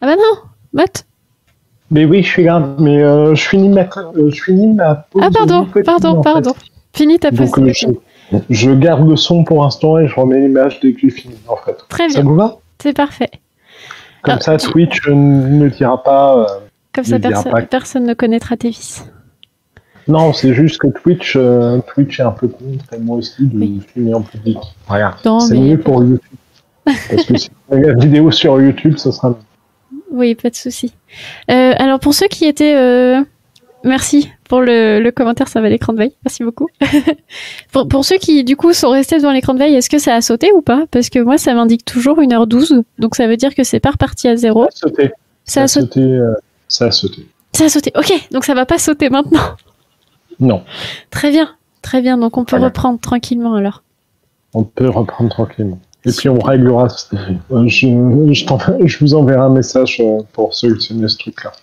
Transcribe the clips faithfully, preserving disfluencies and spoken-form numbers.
Ah bah non, Matt. Mais oui, je suis là, mais euh, je finis ma, euh, je finis ma pause. Ah pardon, nicotine, pardon, en pardon. fait. Fini ta pause. Donc euh, je, je garde le son pour l'instant et je remets l'image dès que j'ai fini, en fait. Très Ça bien. vous va? C'est parfait. Comme Alors, ça, tu- Twitch ne dira pas... euh, Comme ne ça, dira perso- pas... personne ne connaîtra tes vices. Non, c'est juste que Twitch, euh, Twitch est un peu contre, et moi aussi, de Oui. filmer en public. Voilà. Non, C'est mais- mieux pour YouTube. Parce que si on met la vidéo sur YouTube, ça sera... Oui, pas de souci. Euh, alors pour ceux qui étaient, euh, merci pour le, le commentaire, ça va l'écran de veille. Merci beaucoup. pour, pour ceux qui du coup sont restés devant l'écran de veille, est-ce que ça a sauté ou pas? Parce que moi, ça m'indique toujours une heure douze, donc ça veut dire que c'est pas reparti à zéro. Ça a sauté. Ça a sauté. euh, ça a sauté. Ça a sauté. Ok, donc ça va pas sauter maintenant. Non, Très bien, très bien. Donc on peut Voilà. reprendre tranquillement alors. on peut reprendre tranquillement. Et puis on réglera. euh, Je, je, t'en- je vous enverrai un message euh, pour solutionner ce truc-là.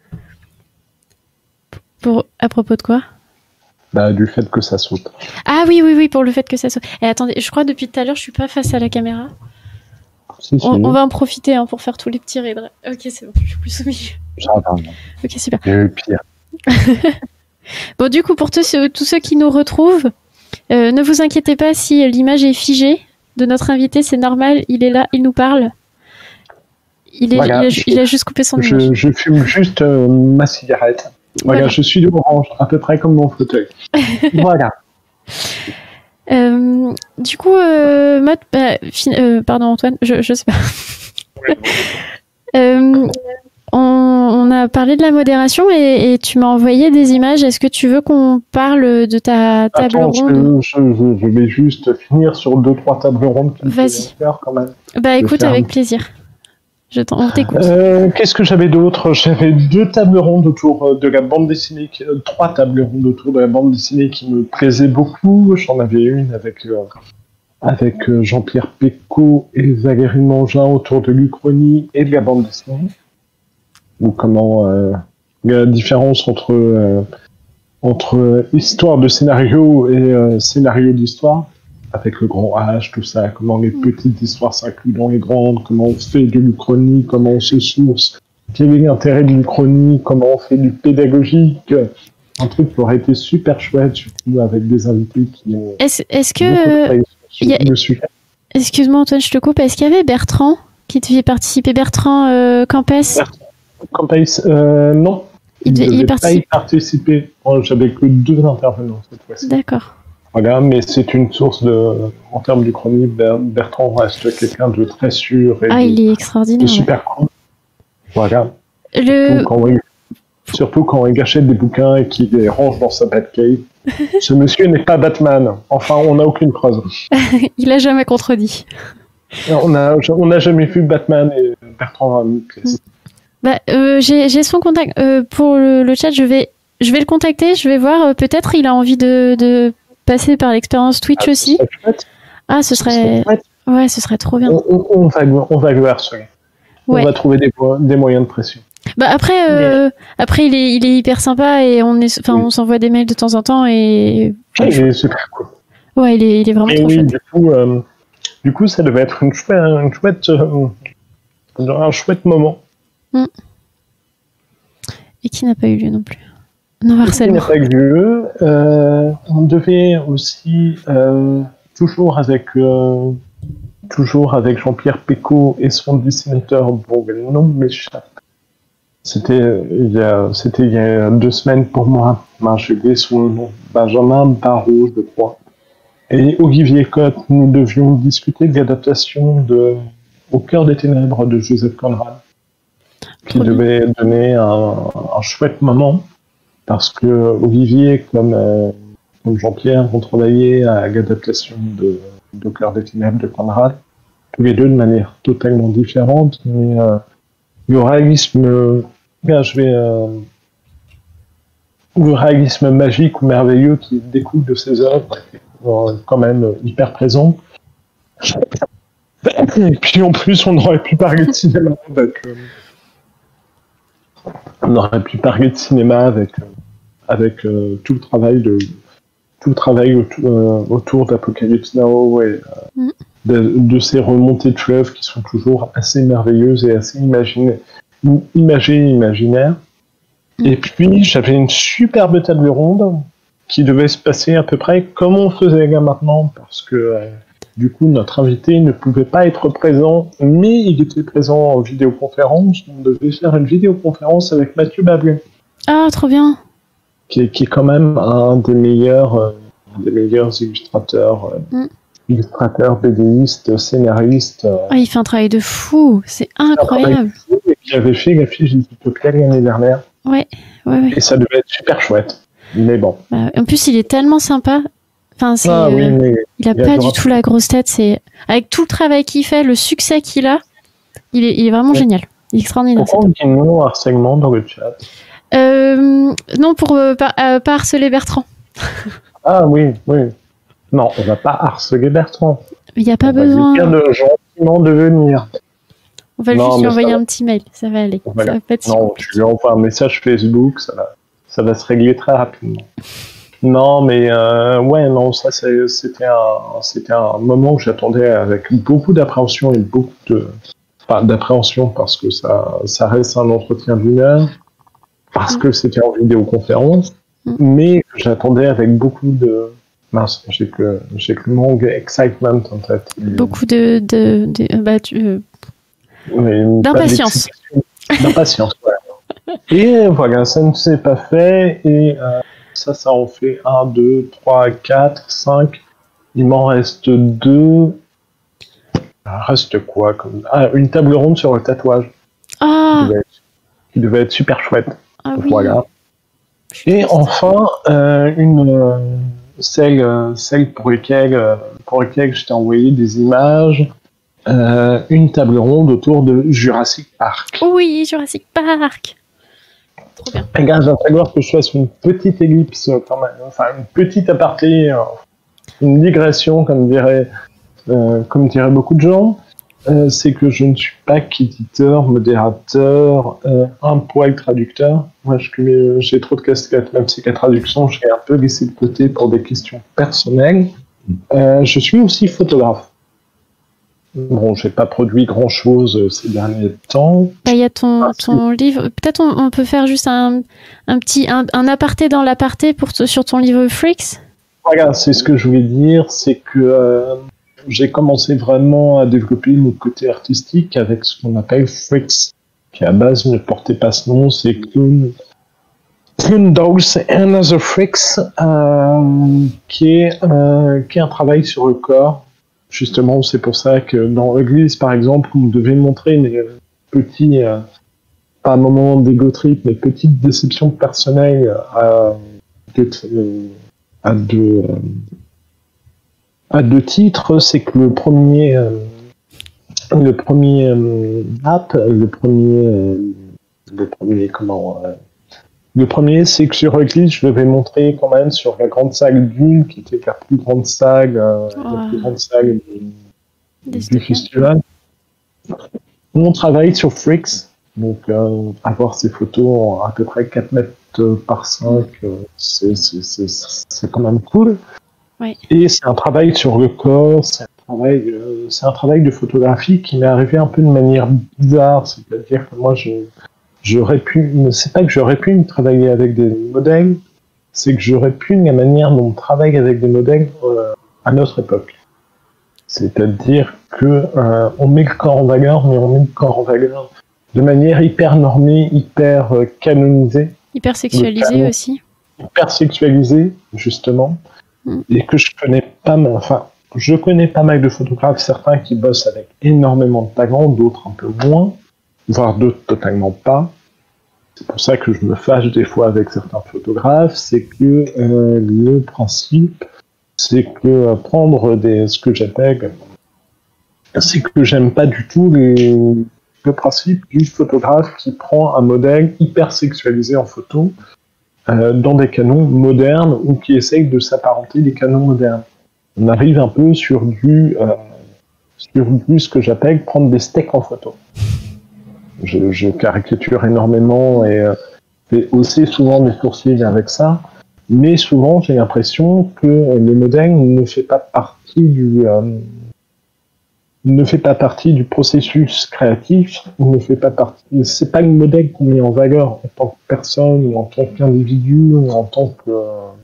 Pour à propos de quoi? Bah, du fait que ça saute. Ah oui, oui, oui, pour le fait que ça saute. Et attendez, je crois depuis tout à l'heure, je suis pas face à la caméra. Si, si. On, on va en profiter hein, pour faire tous les petits raids. Ok, c'est bon, je suis plus au milieu. Ça va. Ok, super. Il y a eu pire. Bon, du coup, pour tous ceux, tous ceux qui nous retrouvent, euh, ne vous inquiétez pas si l'image est figée de notre invité, c'est normal, il est là, il nous parle. Il, est, Voilà. il, a, ju- il a juste coupé son image. Je, je fume juste euh, ma cigarette. Voilà, Voilà. je suis de orange, à peu près comme mon fauteuil. Voilà. Euh, du coup, euh, Matt, bah, fin- euh, pardon Antoine, je, je sais pas. Euh, on, on a parlé de la modération et, et tu m'as envoyé des images. Est-ce que tu veux qu'on parle de ta table Attends, ronde? je, je, je vais juste finir sur deux, trois tables rondes qu'il faut Vas-y. faire quand même. Bah écoute, faire avec un- plaisir. Je t'en, on t'écoute. Euh, Qu'est-ce que j'avais d'autre? J'avais deux tables rondes autour euh, de la bande dessinée, qui- euh, trois tables rondes autour de la bande dessinée qui me plaisaient beaucoup. J'en avais une avec, euh, avec euh, Jean-Pierre Pécaud et Valérie Mangin autour de l'Uchronie et de la bande dessinée. Ou comment euh, la différence entre, euh, entre euh, histoire de scénario et euh, scénario d'histoire. Avec le grand H, tout ça, comment les petites histoires s'incluent dans les grandes, comment on fait de l'Uchronie, comment on se source, quel est l'intérêt de l'Uchronie, comment on fait du pédagogique. Un truc qui aurait été super chouette, surtout avec des invités qui ont Est-ce, est-ce que, beaucoup euh, travaillé sur y a- le sujet. excuse-moi Antoine, je te coupe. Est-ce qu'il y avait Bertrand qui devait participer? Bertrand euh, Campès? Campagne, euh, non, Il il devait- ne il devait pas y participe- participer. Oh, j'avais que deux intervenants cette fois-ci. D'accord. Voilà, mais c'est une source de, en termes d'Uchronie, Ber- Bertrand reste quelqu'un de très sûr et Ah, de, il est de extraordinaire. ouais. super cool. Voilà. Le... Surtout quand, il, surtout quand il achète des bouquins et qu'il les range dans sa Batcave. Ce monsieur n'est pas Batman. Enfin, on n'a aucune preuve. il a jamais contredit. On n'a on n'a jamais vu Batman et Bertrand a une pièce. Bah, euh, j'ai, j'ai son contact. Euh, pour le, le chat, je vais, je vais le contacter. Je vais voir. euh, peut-être il a envie de, de passer par l'expérience Twitch aussi. Ce serait chouette. Ah, ce Ce serait serait. chouette. Ouais, ce serait trop bien. On, on- on va, on va le harceler. Ouais. On va trouver des, mo- des moyens de pression. Bah après, euh, après il est, il est hyper sympa et on est, enfin, Oui. on s'envoie des mails de temps en temps et Et c'est super cool. ouais, il est, il est vraiment Et trop oui, chouette. du coup, euh, du coup, ça devait être une chouette, une chouette, euh, un chouette moment. Et qui n'a pas eu lieu non plus. Non, Il n'a harcèlement. pas eu lieu. Euh, on devait aussi, euh, toujours avec, euh, toujours avec Jean-Pierre Pécaud et son dessinateur, bon, le nom m'échappe. C'était il y a, c'était il y a deux semaines pour moi. Ben, j'ai oublié son nom. Benjamin Barrault, je crois. Et Olivier Cotte, nous devions discuter de l'adaptation de Au cœur des ténèbres de Joseph Conrad, qui Trop bien. devait donner un, un chouette moment, parce que Olivier, comme, euh, comme Jean-Pierre, ont travaillé à l'adaptation de, de Au cœur des ténèbres de Conrad, tous les deux de manière totalement différente, mais euh, le réalisme, euh, bien, je vais, euh, le réalisme magique ou merveilleux qui découle de ces œuvres est euh, quand même hyper présent. Et puis en plus, on aurait pu parler de cinéma avec, euh, on aurait pu parler de cinéma avec, euh, avec euh, tout le travail de tout le travail autour, euh, autour d'Apocalypse Now et euh, Mm. de, de ces remontées de fleuves qui sont toujours assez merveilleuses et assez imaginées imagé, imaginaire. Mm. Et puis, j'avais une superbe table ronde qui devait se passer à peu près comme on faisait là maintenant, parce que euh, du coup, notre invité ne pouvait pas être présent, mais il était présent en vidéoconférence. On devait faire une vidéoconférence avec Mathieu Bablé. Ah, trop bien. Qui est, qui est quand même un des meilleurs, euh, des meilleurs illustrateurs, euh, mm. illustrateurs, BDistes, scénaristes. Euh, ah, il fait un travail de fou, c'est incroyable. Fou, et qui avait fait la fiche d'Utopia l'année dernière. Ouais, ouais, ouais. Et ça devait être super chouette. Mais bon. Bah, en plus, il est tellement sympa. Enfin, c'est, ah, oui, mais il a il pas du tout la grosse tête. C'est avec tout le travail qu'il fait, le succès qu'il a, il est, il est vraiment ouais. génial. Il est extraordinaire. Pourquoi on dit non harcèlement dans le chat? Euh, non, pour euh, pas, euh, pas harceler Bertrand. Ah oui, oui. Non, on va pas harceler Bertrand. Il n'y a pas on besoin. Va de gentiment de venir. On va non, juste lui envoyer un petit mail, ça va aller. Voilà. Ça va pas être non, je lui envoie un message Facebook, ça va, ça va se régler très rapidement. Non, mais euh, ouais, non, ça c'est, c'était un, c'était un moment que j'attendais avec beaucoup d'appréhension et beaucoup de, enfin, d'appréhension parce que ça, ça reste un entretien d'une heure, parce mmh. que c'était en vidéoconférence, mmh. mais j'attendais avec beaucoup de, mince, j'ai que, j'ai que le mot excitement en tête. Beaucoup de, de, de bah, tu, euh... oui, d'impatience. D'impatience, ouais. Et voilà, ça ne s'est pas fait et euh, ça, ça en fait un, deux, trois, quatre, cinq. Il m'en reste deux. Il reste quoi comme... Ah, une table ronde sur le tatouage. Ah qui devait être, qui devait être super chouette. Ah oui. Voilà. Et enfin, euh, une, euh, celle, euh, celle pour laquelle, euh, pour laquelle je t'ai envoyé des images. Euh, une table ronde autour de Jurassic Park. Oui, Jurassic Park. Trop bien. Les gars, il va falloir que je fasse une petite ellipse, quand même, enfin une petite aparté, euh, une digression, comme dirait, euh, comme diraient beaucoup de gens. Euh, c'est que je ne suis pas qu'éditeur, modérateur, euh, un poil traducteur. Moi, je, j'ai trop de casquettes, même si la traduction, je l'ai un peu laissé de côté pour des questions personnelles. Euh, je suis aussi photographe. Bon, j'ai pas produit grand-chose ces derniers temps. Il bah, y a ton, ton livre. Peut-être on, on peut faire juste un, un petit un, un aparté dans l'aparté pour t- sur ton livre Freaks. Voilà, c'est ce que je voulais dire, c'est que euh, j'ai commencé vraiment à développer mon côté artistique avec ce qu'on appelle Freaks, qui à base ne portait pas ce nom, c'est Clown, Clown Dolls and Other Freaks, euh, qui est euh, qui est un travail sur le corps. Justement, c'est pour ça que dans l'église, par exemple, on devait montrer une petite, euh, pas un moment d'égo trip, mais petite déception personnelle à, à, deux, à deux titres. C'est que le premier, euh, le premier euh, app, le premier, euh, le premier, comment, euh, le premier, c'est que sur l'église, je devais montrer quand même sur la grande salle d'une, qui était la plus grande salle, euh, oh. la plus grande salle du, du festival. On travaille sur Freaks, donc euh, avoir ces photos en à peu près quatre mètres par cinq, euh, c'est, c'est, c'est, c'est quand même cool. Oui. Et c'est un travail sur le corps, c'est un travail, euh, c'est un travail de photographie qui m'est arrivé un peu de manière bizarre, c'est-à-dire que moi, je J'aurais pu, c'est pas que j'aurais pu travailler avec des modèles, c'est que j'aurais pu la manière dont on travaille avec des modèles euh, à notre époque. C'est-à-dire que euh, on met le corps en valeur, mais on met le corps en valeur de manière hyper normée, hyper euh, canonisée. Hyper sexualisée aussi. Hyper sexualisée, justement. Mm. Et que je connais pas mal, enfin, je connais pas mal de photographes, certains qui bossent avec énormément de talent, d'autres un peu moins, voire d'autres totalement pas. C'est pour ça que je me fâche des fois avec certains photographes, c'est que euh, le principe, c'est que euh, prendre des, ce que j'appelle, c'est que j'aime pas du tout les, le principe du photographe qui prend un modèle hyper sexualisé en photo euh, dans des canons modernes ou qui essaye de s'apparenter des canons modernes. On arrive un peu sur du, euh, sur du ce que j'appelle prendre des steaks en photo. Je, je caricature énormément et euh, fais hausser souvent mes sourcils avec ça, mais souvent j'ai l'impression que le modèle ne fait pas partie du, euh, ne fait pas partie du processus créatif, il ne fait pas partie. C'est pas le modèle qu'on met en valeur en tant que personne, ou en tant qu'individu, ou en tant que.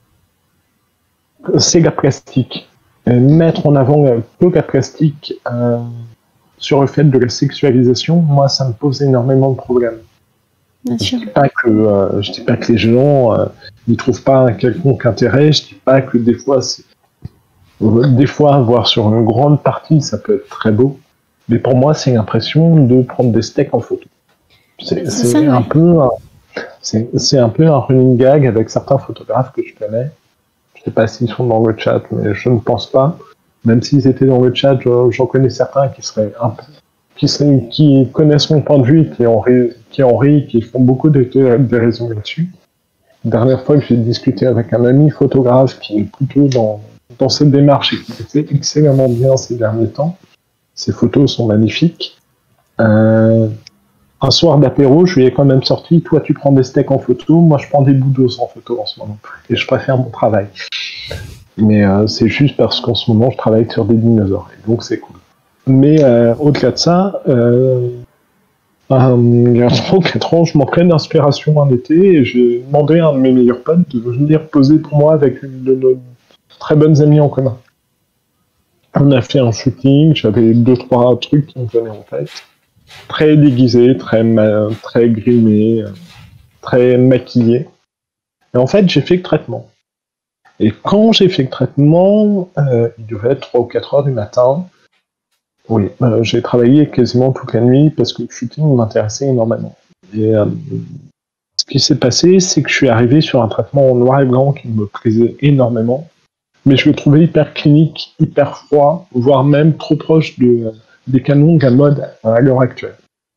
C'est la plastique. Et mettre en avant que la plastique euh, sur le fait de la sexualisation, moi, ça me pose énormément de problèmes. Bien Je sûr. dis pas que euh, je dis pas que les gens euh, n'y trouvent pas un quelconque intérêt. Je dis pas que des fois, c'est... des fois, voir sur une grande partie, ça peut être très beau. Mais pour moi, c'est l'impression de prendre des steaks en photo. C'est, C'est c'est ça, un ouais. peu, un- c'est, c'est un peu un running gag avec certains photographes que je connais. Je sais pas s'ils sont dans le chat, mais je ne pense pas. Même s'ils étaient dans le chat, je- j'en connais certains qui seraient un peu, qui, seraient, qui connaissent mon point de vue, qui en ri, qui en ri, qui font beaucoup de déraisons là-dessus. La dernière fois que j'ai discuté avec un ami photographe qui est plutôt dans, dans cette démarche et qui le fait excellemment bien ces derniers temps. Ses photos sont magnifiques. Euh, un soir d'apéro, je lui ai quand même sorti, toi tu prends des steaks en photo, moi je prends des boudos en photo en ce moment. Et je préfère mon travail. Mais euh, c'est juste parce qu'en ce moment je travaille sur des dinosaures. Et donc c'est cool. Mais euh, au-delà de ça, euh, il y a trois ou quatre ans, je m'entraîne d'inspiration un été et j'ai demandé à un de mes meilleurs potes de venir poser pour moi avec une de nos très bonnes amies en commun. On a fait un shooting, j'avais deux, trois trucs qui me venaient en tête. Très déguisé, très, ma- très grimé, très maquillé. Et en fait, j'ai fait le traitement. Et quand j'ai fait le traitement, euh, il devait être trois ou quatre heures du matin. Oui, euh, j'ai travaillé quasiment toute la nuit parce que le shooting m'intéressait énormément. Et euh, ce qui s'est passé, c'est que je suis arrivé sur un traitement en noir et blanc qui me plaisait énormément. Mais je le trouvais hyper clinique, hyper froid, voire même trop proche de, des canons de la mode à l'heure actuelle.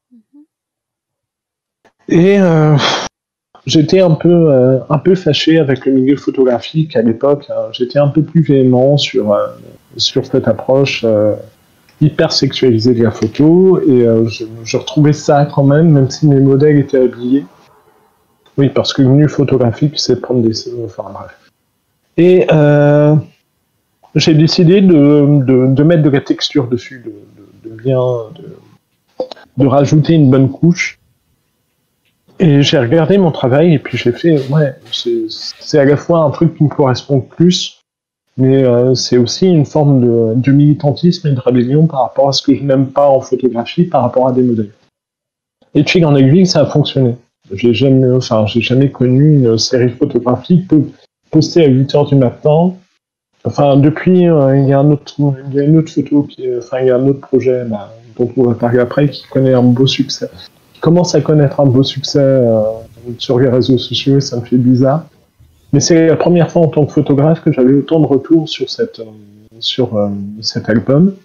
Et euh, j'étais un peu, euh, un peu fâché avec le milieu photographique à l'époque. Hein. J'étais un peu plus véhément sur, euh, sur cette approche euh, hyper sexualisée de la photo. Et euh, je, je retrouvais ça quand même, même si mes modèles étaient habillés. Oui, parce que le milieu photographique, c'est prendre des... Enfin bref. Et euh, j'ai décidé de, de, de mettre de la texture dessus, de, de, de bien, de, de rajouter une bonne couche. Et j'ai regardé mon travail et puis j'ai fait, ouais, c'est, c'est à la fois un truc qui me correspond plus, mais euh, c'est aussi une forme de, de militantisme et de rébellion par rapport à ce que je n'aime pas en photographie, par rapport à des modèles. Et de fil en aiguille, ça a fonctionné. J'ai jamais, enfin, j'ai jamais connu une série photographique postée à huit heures du matin. Enfin, depuis, euh, il y a un autre, il y a une autre photo qui, est, enfin, il y a un autre projet bah, dont on va parler après qui connaît un beau succès, qui commence à connaître un beau succès euh, sur les réseaux sociaux. Ça me fait bizarre, mais c'est la première fois en tant que photographe que j'avais autant de retours sur cette, euh, sur euh, cet album.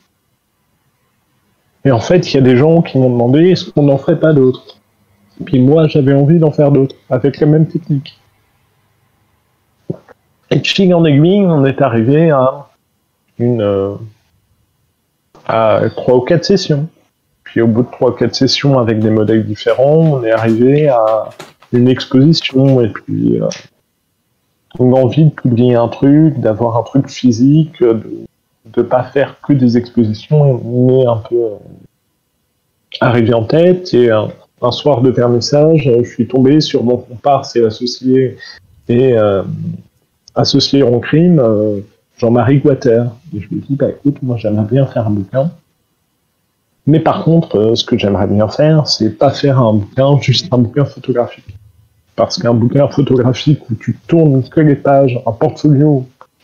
Et en fait, il y a des gens qui m'ont demandé est-ce qu'on n'en ferait pas d'autres. Puis moi, j'avais envie d'en faire d'autres avec la même technique. Et de fil en aiguille, on est arrivé à une euh, à trois ou quatre sessions. Puis au bout de trois ou quatre sessions avec des modèles différents, on est arrivé à une exposition et puis euh, on a envie de publier un truc, d'avoir un truc physique, de ne pas faire que des expositions, mais un peu euh, arrivé en tête. Et euh, un soir de vernissage, je suis tombé sur mon comparse et associé et euh, associé en crime, euh, Jean-Marie Guater. Et je lui dis, bah écoute, moi j'aimerais bien faire un bouquin. Mais par contre, euh, ce que j'aimerais bien faire, c'est pas faire un bouquin, juste un bouquin photographique. Parce qu'un bouquin photographique où tu tournes que les pages, un portfolio,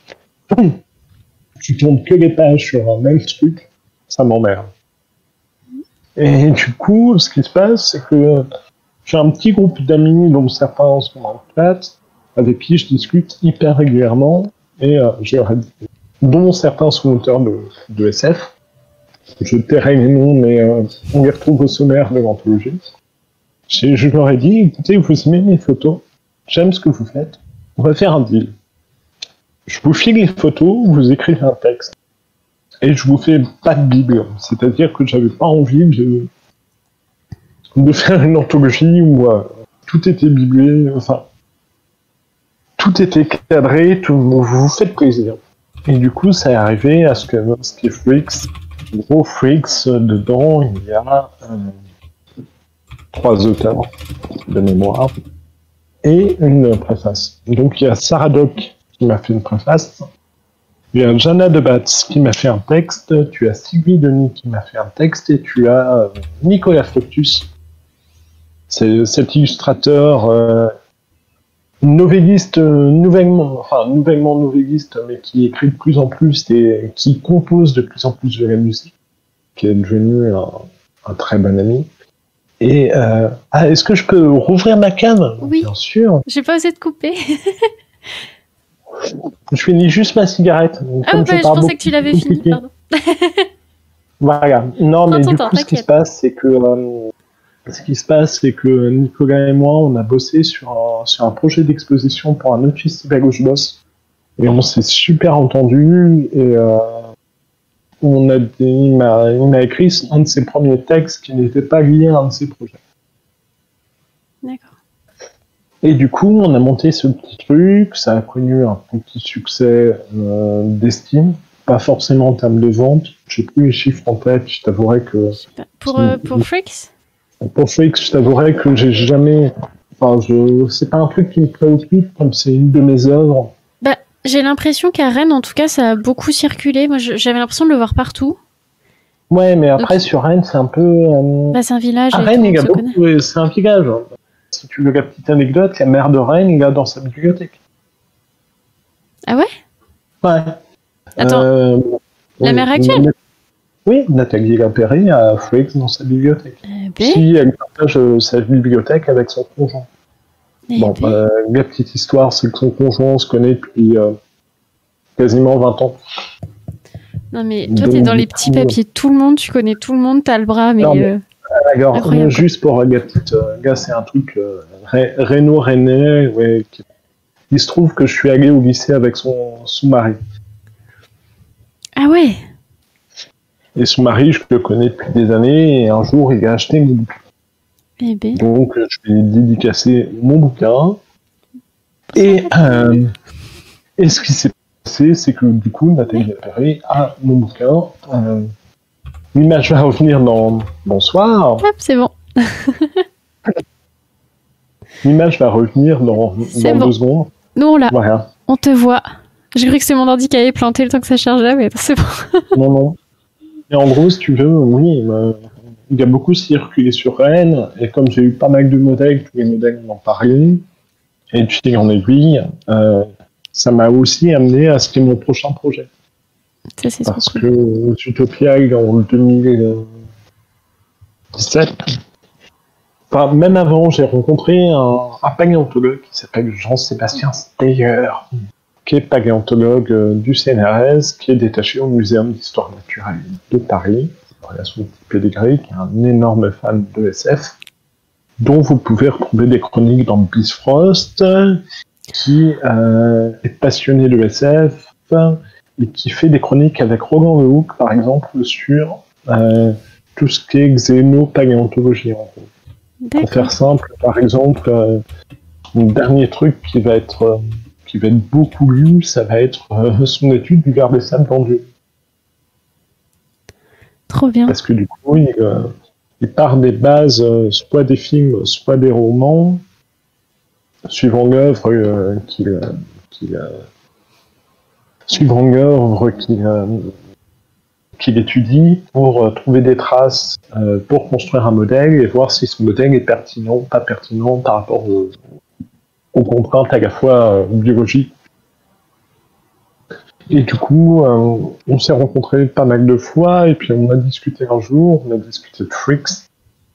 tu tournes que les pages sur un même truc, ça m'emmerde. Et du coup, ce qui se passe, c'est que j'ai un petit groupe d'amis, dont certains sont en chat, avec qui je discute hyper régulièrement, et euh, je leur ai dit, dont certains sont auteurs de, de S F. Je tairai les noms, mais euh, on les retrouve au sommaire de l'anthologie. Je, je leur ai dit, écoutez, vous aimez mes photos, j'aime ce que vous faites, on va faire un deal. Je vous file les photos, vous écrivez un texte, et je vous fais pas de bible. C'est-à-dire que j'avais pas envie de, de faire une anthologie où euh, tout était biblé, enfin, tout était cadré, tout, vous vous faites plaisir. Et du coup, ça est arrivé à ce que Steve Freaks gros, Freaks, dedans, il y a euh, trois auteurs de mémoire et une préface. Donc il y a Sarah Doc qui m'a fait une préface, il y a Jana Debatz qui m'a fait un texte, tu as Sylvie Denis qui m'a fait un texte, et tu as euh, Nicolas Fructus. C'est cet illustrateur euh, novelliste, euh, nouvellement, enfin nouvellement novelliste, mais qui écrit de plus en plus et qui compose de plus en plus de la musique, qui est devenu un, un très bon ami. Et euh, ah, est-ce que je peux rouvrir ma canne? Oui. Bien sûr. J'ai pas osé te couper. Je finis juste ma cigarette. Donc, Ah bah, je, je pensais que tu l'avais fini, pardon. Voilà. Non, mais Prends ton du temps, coup, ce qui t'inquiète. se passe, c'est que euh, ce qui se passe, c'est que Nicolas et moi, on a bossé sur un, sur un projet d'exposition pour un autre festival où je bosse, et on s'est super entendu. Et euh, on a, il m'a, il m'a écrit un de ses premiers textes qui n'était pas lié à un de ses projets. D'accord. Et du coup, on a monté ce petit truc, ça a connu un petit succès euh, d'estime, pas forcément en termes de vente, j'ai plus les chiffres en tête, je t'avouerais que... Je sais pas. Pour, euh, pour Freaks? Pour Freaks, je t'avouerais que j'ai jamais... Enfin, je... c'est pas un truc qui me préoccupe, comme c'est une de mes œuvres. Bah, j'ai l'impression qu'à Rennes, en tout cas, ça a beaucoup circulé. Moi, je- j'avais l'impression de le voir partout. Ouais, mais après, Donc- sur Rennes, c'est un peu... euh, Bah, c'est un village À et Rennes, tout, il y on a se connaît. beaucoup... ouais, c'est un village. Si tu veux la petite anecdote, la maire de Rennes, il a dans sa bibliothèque. Ah ouais? Ouais. Attends, Euh, la oui, maire actuelle? Oui, Nathalie Lapéry a Freaks dans sa bibliothèque. Eh ben, Si elle partage euh, sa bibliothèque avec son conjoint. eh Bon, ben. euh, la petite histoire, c'est que son conjoint se connaît depuis euh, quasiment vingt ans. Non mais toi, Donc, t'es dans du les petits coup, papiers de tout le monde, tu connais tout le monde, t'as le bras, mais... Non, mais- euh, Alors, Incroyable, euh, juste pour euh, la petite... Euh, gars, c'est un truc... Euh, Ré- Réno René, ouais, qui- il se trouve que je suis allé au lycée avec son, son mari. Ah ouais? Et son mari, je le connais depuis des années, et un jour, il a acheté mon bouquin. Eh ben. Donc, je lui ai dédicacé mon bouquin. Et, euh, et ce qui s'est passé, c'est que du coup, Nathalie Lapéry a mon bouquin. Euh, L'image va revenir dans... Bonsoir. Hop, c'est bon. L'image va revenir dans, C'est dans bon. deux secondes. Nous, on l'a. Voilà. On te voit. J'ai cru que c'est mon ordi qui avait planté le temps que ça chargeait, mais c'est bon. Non, non. Et en gros, si tu veux, oui, euh, il y a beaucoup circulé sur Rennes, et comme j'ai eu pas mal de modèles, tous les modèles m'en parlaient, et de fil en aiguille, euh, ça m'a aussi amené à ce qui est mon prochain projet. Ça, c'est trop Parce cool. que aux Utopia, en deux mille dix-sept, enfin, même avant, j'ai rencontré un, un paléontologue qui s'appelle Jean-Sébastien Steyer, qui est paléontologue euh, du C N R S, qui est détaché au Muséum d'Histoire Naturelle de Paris, voilà son petit pédigré, qui est un énorme fan de S F, dont vous pouvez retrouver des chroniques dans Bifrost, qui euh, est passionné de S F, et qui fait des chroniques avec Roland Lehoucq, par exemple, sur euh, tout ce qui est xénopaléontologie, en gros. Pour D'accord. faire simple, par exemple, euh, le dernier truc qui va être, euh, qui va être beaucoup lu, ça va être euh, son étude du ver des sables dans Dieu. Trop bien. Parce que du coup, il, euh, il part des bases, euh, soit des films, soit des romans, suivant l'œuvre euh, qu'il, euh, qu'il, euh, suivant l'œuvre qu'il, euh, qu'il étudie, pour euh, trouver des traces, euh, pour construire un modèle et voir si ce modèle est pertinent, pas pertinent par rapport aux, aux contraintes à la fois euh, biologiques. Et du coup, euh, on s'est rencontrés pas mal de fois, et puis on a discuté un jour, on a discuté de Freaks.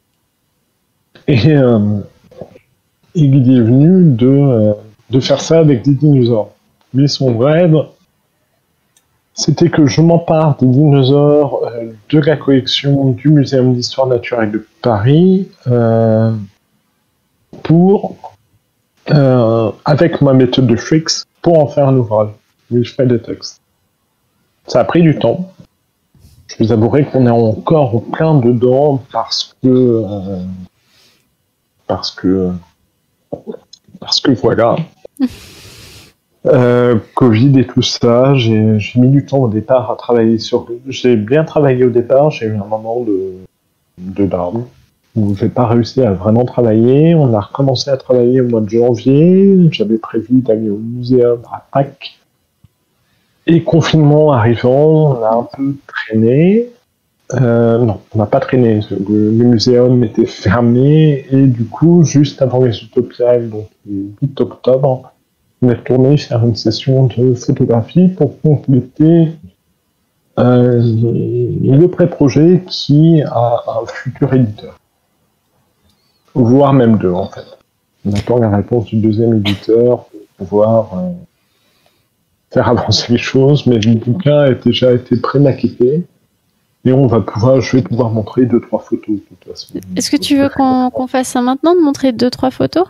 Et euh, il est venu de, euh, de faire ça avec des dinosaures. Mais son rêve, c'était que je m'empare des dinosaures euh, de la collection du Muséum d'Histoire Naturelle de Paris euh, pour, euh, avec ma méthode de Freaks, pour en faire un ouvrage. Oui, je fais des textes. Ça a pris du temps. Je vous avouerai qu'on est encore plein dedans parce que... Euh, parce que... Parce que voilà. Euh, Covid et tout ça, j'ai j'ai mis du temps au départ à travailler sur... J'ai bien travaillé au départ, j'ai eu un moment de, de down, où j'ai pas réussi à vraiment travailler. On a recommencé à travailler au mois de janvier, j'avais prévu d'aller au muséum à Pâques. Et confinement arrivant, on a un peu traîné. Euh, non, on n'a pas traîné. Le, le muséum était fermé et du coup, juste avant les Utopiales, donc le huit octobre, on est retourné faire une session de photographie pour compléter euh, le pré-projet qui a un futur éditeur. Voire même deux, en fait. On attend la réponse du deuxième éditeur pour pouvoir euh, faire avancer les choses, mais le bouquin a déjà été pré-maquetté. Et on va pouvoir, je vais pouvoir montrer deux, trois photos, de toute façon. Est-ce que tu veux qu'on qu'on fasse ça maintenant, de montrer deux, trois photos?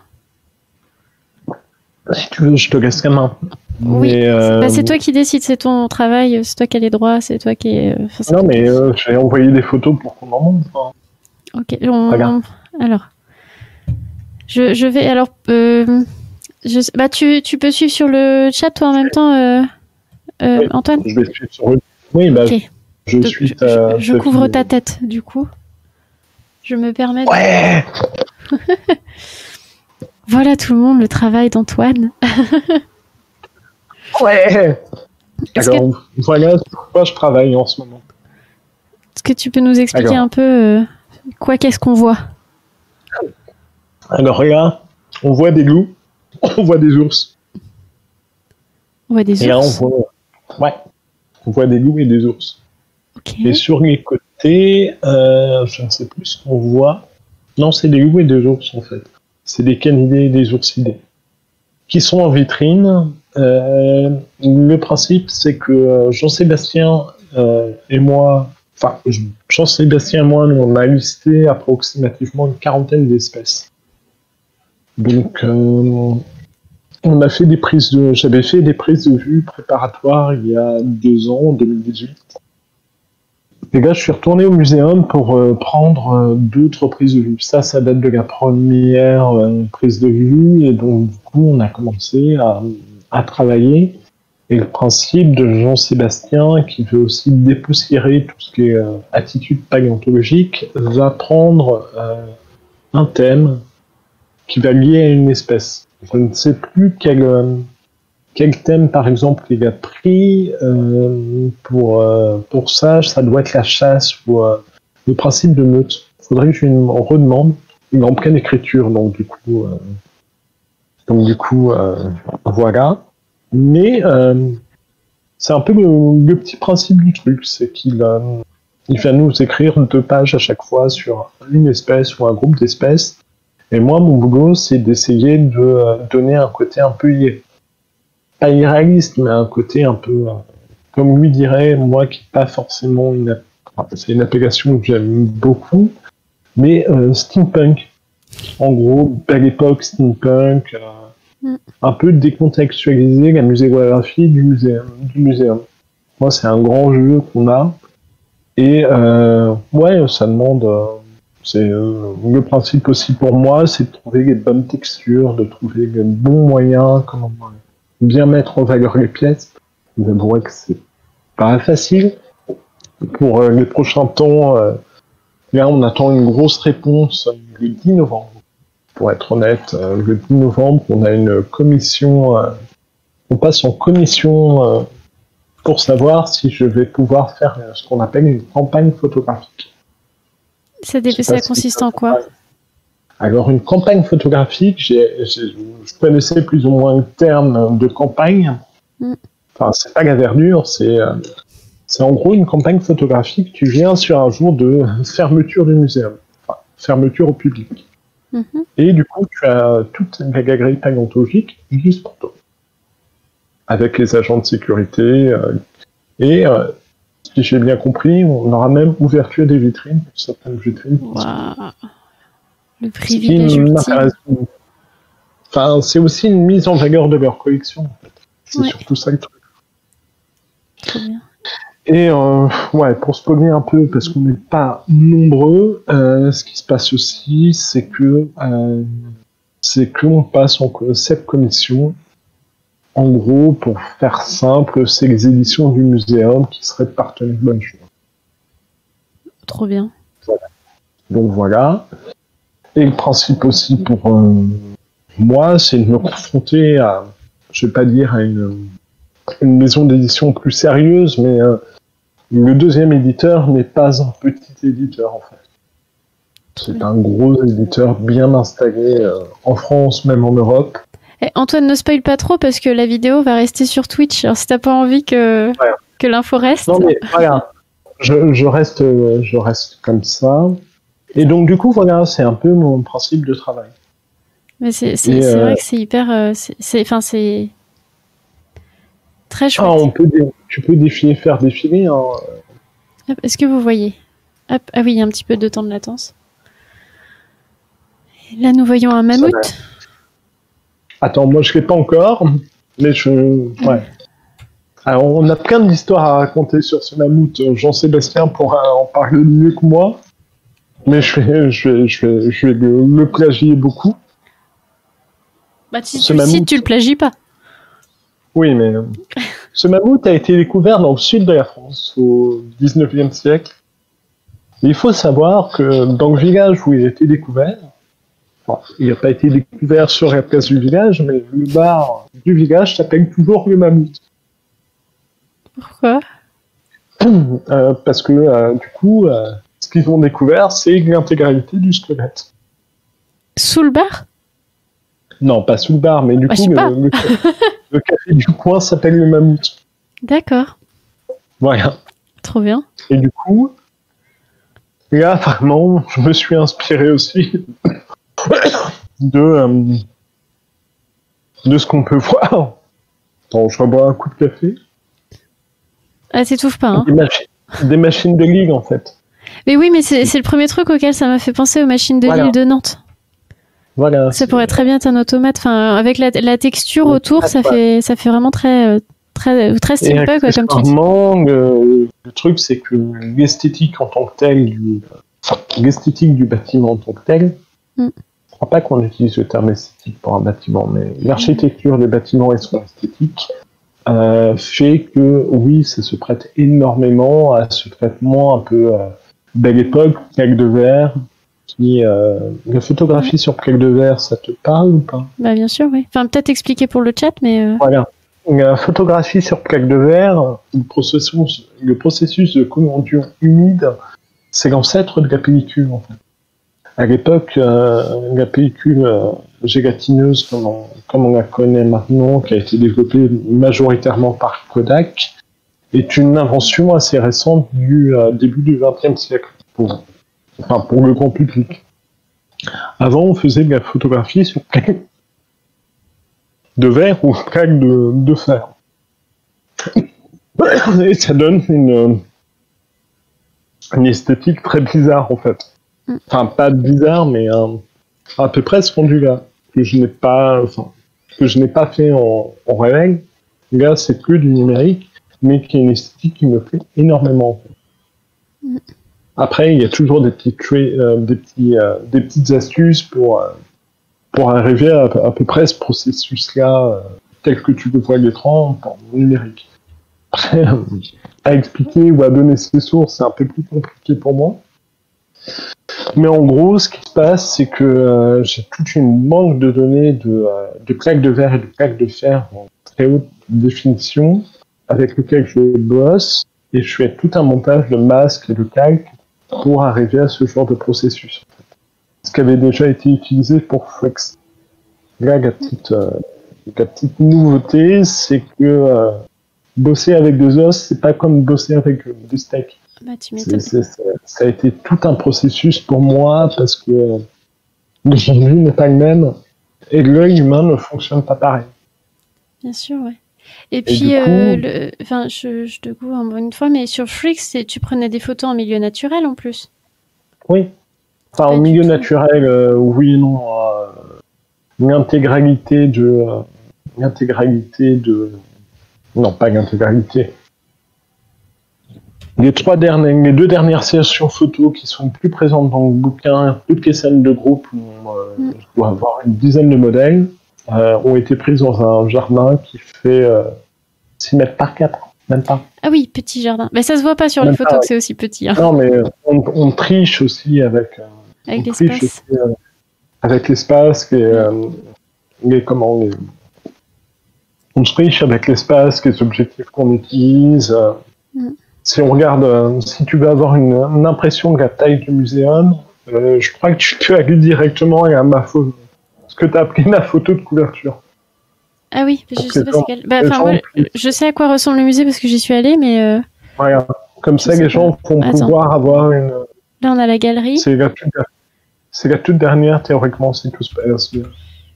Si tu veux, je te laisse la main. Oui, mais, euh, bah, c'est toi qui décides, c'est ton travail, c'est toi qui as les droits, c'est toi qui... Euh, non, mais euh, j'ai envoyé des photos pour qu'on en montre. Hein. Ok, on, on, alors... Je, je vais... Alors, euh, je, bah, tu, tu peux suivre sur le chat, toi, en même temps, euh, euh, oui, Antoine? Je vais suivre sur le... Oui, bah, okay. je, je Donc, suis je, ta, je, je ta couvre fille. ta tête, du coup. Je me permets de... Ouais. Voilà tout le monde, le travail d'Antoine. Ouais. Est-ce Alors, que... voilà pourquoi je travaille en ce moment. Est-ce que tu peux nous expliquer Alors. un peu euh, quoi, qu'est-ce qu'on voit? Alors là, on voit des loups, on voit des ours. On voit des et ours. Là, on voit... Ouais, on voit des loups et des ours. Okay. Et sur les côtés, euh, je ne sais plus ce qu'on voit. Non, c'est des loups et des ours en fait. C'est des canidés et des oursidés qui sont en vitrine. Euh, le principe, c'est que Jean-Sébastien euh, et moi, enfin, Jean-Sébastien et moi, nous, on a listé approximativement une quarantaine d'espèces. Donc, euh, on a fait des prises de, j'avais fait des prises de vue préparatoires il y a deux ans, en deux mille dix-huit. Et là, je suis retourné au muséum pour euh, prendre euh, d'autres prises de vue. Ça, ça date de la première euh, prise de vue, et donc du coup, on a commencé à, à travailler. Et le principe de Jean-Sébastien, qui veut aussi dépoussiérer tout ce qui est euh, attitude paléontologique, va prendre euh, un thème qui va lier à une espèce. Je ne sais plus quel, euh, quel thème, par exemple, il a pris euh, pour, euh, pour ça. Ça doit être la chasse ou euh, le principe de meute. Il faudrait que je lui redemande. Il est en pleine écriture, donc du coup, euh, donc du coup, euh, voilà. Mais euh, c'est un peu le, le petit principe du truc, c'est qu'il euh, il va nous écrire deux pages à chaque fois sur une espèce ou un groupe d'espèces. Et moi, mon boulot, c'est d'essayer de euh, donner un côté un peu, pas irréaliste, mais un côté un peu, euh, comme lui dirait, moi qui pas forcément une, enfin, c'est une appellation que j'aime beaucoup, mais euh, steampunk. En gros, belle époque steampunk, euh, mm. un peu décontextualiser la muséographie du muséum. Du muséum. Moi, c'est un grand jeu qu'on a, et euh, ouais, ça demande. Euh, C'est euh, le principe aussi pour moi, c'est de trouver les bonnes textures, de trouver les bons moyens, comment bien mettre en valeur les pièces. Vous avouerez que c'est pas facile. Pour euh, les prochains temps, euh, là on attend une grosse réponse le dix novembre. Pour être honnête, euh, le dix novembre, on a une commission, euh, on passe en commission euh, pour savoir si je vais pouvoir faire euh, ce qu'on appelle une campagne photographique. Ça, dé- ça consiste en quoi? Alors, une campagne photographique, j'ai, j'ai, je connaissais plus ou moins le terme de campagne. Mm. Enfin, c'est pas la verdure, c'est, euh, c'est en gros une campagne photographique. Tu viens sur un jour de fermeture du muséum, enfin, fermeture au public. Mm-hmm. Et du coup, tu as toute la galerie paléontologique juste pour toi. Avec les agents de sécurité. Euh, et euh, si j'ai bien compris, on aura même ouverture des vitrines, certaines vitrines. Wow. Le privilège ultime. Enfin, c'est aussi une mise en valeur de leur collection. En fait. C'est ouais. surtout ça le truc. Trop bien. Et euh, ouais, pour spoiler un peu, parce qu'on n'est pas nombreux, euh, ce qui se passe aussi, c'est que euh, c'est qu'on passe en cette commission en gros, pour faire simple, c'est les éditions du Muséum qui seraient partenaires de Bonne Chose. Trop bien. Voilà. Donc voilà. Et le principe aussi pour euh, moi, c'est de me confronter à, je vais pas dire à une, une maison d'édition plus sérieuse, mais euh, le deuxième éditeur n'est pas un petit éditeur en fait. C'est un gros éditeur bien installé euh, en France, même en Europe. Et Antoine, ne spoil pas trop parce que la vidéo va rester sur Twitch. Alors si t'as pas envie que, ouais. que l'info reste. Non mais voilà, je, je, reste, je reste comme ça. Et donc du coup, voilà, c'est un peu mon principe de travail. Mais c'est, c'est, c'est euh... vrai que c'est hyper... Euh, c'est, c'est, enfin, c'est très chouette. Ah, on peut dé... Tu peux défiler, faire défiler. Hein. Hop, est-ce que vous voyez? Hop, ah oui, il y a un petit peu de temps de latence. Et là, nous voyons un mammouth. Attends, moi je ne l'ai pas encore, mais je... Ouais. Alors, on a plein d'histoires à raconter sur ce mammouth. Jean-Sébastien pourra en parler mieux que moi, mais je vais, je vais, je vais, je vais le, le plagier beaucoup. Bah, si tu, mammouth... si tu le plagies pas. Oui, mais ce mammouth a été découvert dans le sud de la France au dix-neuvième siècle. Il faut savoir que dans le village où il a été découvert, enfin, il n'a pas été découvert sur la place du village, mais le bar du village s'appelle toujours le mammouth. Pourquoi ? euh, Parce que euh, du coup, euh, ce qu'ils ont découvert, c'est l'intégralité du squelette. Sous le bar ? Non, pas sous le bar, mais du bah, coup, le, le, le café du coin s'appelle le mammouth. D'accord. Voilà. Trop bien. Et du coup, là, vraiment, je me suis inspiré aussi de, euh, de ce qu'on peut voir. Attends, je rebois un coup de café. Ah, t'étouffes pas, hein. Des, machi- des machines de ligue, en fait. Mais oui, mais c'est, c'est le premier truc auquel ça m'a fait penser aux machines de voilà. Ligue de Nantes. Voilà. Ça pourrait très bien être un automate. Enfin, avec la, la texture ouais, autour, ça pas. fait, ça fait vraiment très, très, très steampunk, quoi, comme tu dis. Le, le truc, c'est que l'esthétique en tant que telle, du, enfin, l'esthétique du bâtiment en tant que tel, mm. je ne crois pas qu'on utilise le terme esthétique pour un bâtiment, mais l'architecture des bâtiments et son esthétique euh, fait que, oui, ça se prête énormément à ce traitement un peu euh, belle époque, plaque de verre. Qui, euh, la photographie sur plaque de verre, ça te parle ou pas ? Bah bien sûr, oui. Enfin, peut-être expliquer pour le chat, mais... Euh... Voilà. La photographie sur plaque de verre, le processus, le processus de conjonction humide, c'est l'ancêtre de la pellicule, en fait. À l'époque, euh, la pellicule euh, gélatineuse, comme on, comme on la connaît maintenant, qui a été développée majoritairement par Kodak, est une invention assez récente du euh, début du vingtième siècle. Pour, Enfin, pour le grand public. Avant, on faisait de la photographie sur plaque de verre ou plaque de, de fer. Et ça donne une, une esthétique très bizarre, en fait. Enfin, pas bizarre, mais un, à peu près ce rendu-là, que je n'ai pas, enfin, que je n'ai pas fait en, en réel. Là, c'est que du numérique, mais qui est une esthétique qui me plaît énormément, en fait. Après, il y a toujours des, petits tra- euh, des, petits, euh, des petites astuces pour, euh, pour arriver à, à peu près ce processus-là, euh, tel que tu le vois à l'écran, en numérique. Après, euh, à expliquer ou à donner ses sources, c'est un peu plus compliqué pour moi. Mais en gros, ce qui se passe, c'est que euh, j'ai toute une banque de données de, euh, de plaques de verre et de plaques de fer en très haute définition, avec lesquelles je bosse, et je fais tout un montage de masques et de calques pour arriver à ce genre de processus. En fait. Ce qui avait déjà été utilisé pour Flex. Là, la petite, euh, la petite nouveauté, c'est que euh, bosser avec des os, c'est pas comme bosser avec euh, des steaks. Bah, tu m'étonnes. C'est, c'est, c'est, ça a été tout un processus pour moi parce que euh, le rendu n'est pas le même et l'œil humain ne fonctionne pas pareil. Bien sûr, ouais. Et puis, et coup, euh, le, enfin, je, je te coupe encore une fois, mais sur Freaks, tu prenais des photos en milieu naturel en plus. Oui. Enfin, en milieu naturel, euh, oui et non. Euh, l'intégralité de, euh, l'intégralité de, non, pas l'intégralité. Les trois dernières, les deux dernières sessions photos qui sont plus présentes dans le bouquin, toutes les scènes de groupe, où, euh, mm. je dois avoir une dizaine de modèles. euh, ont été prises dans un jardin qui fait euh, six mètres par quatre, même pas. Ah oui, petit jardin. Mais ça se voit pas sur Même les photos pas, que c'est aussi petit. Hein. Non, mais on, on triche aussi avec, euh, Avec on triche l'espace. aussi, euh, avec l'espace, et, euh, les, comment, les, on triche avec l'espace, les objectifs qu'on utilise. Euh, Mm. Si on regarde, euh, si tu veux avoir une, une impression de la taille du muséum, euh, je crois que tu peux aller directement à ma photo, ce que tu as appelé ma photo de couverture. Ah oui, je Pour sais les pas gens- c'est quel. Bah, les enfin, gens moi, qui- je sais à quoi ressemble le musée parce que j'y suis allée, mais euh, Voilà. Comme Je ça, sais les gens vont Attends. pouvoir avoir une. là, on a la galerie. C'est la, toute- c'est la toute dernière, théoriquement, si tout se passe bien.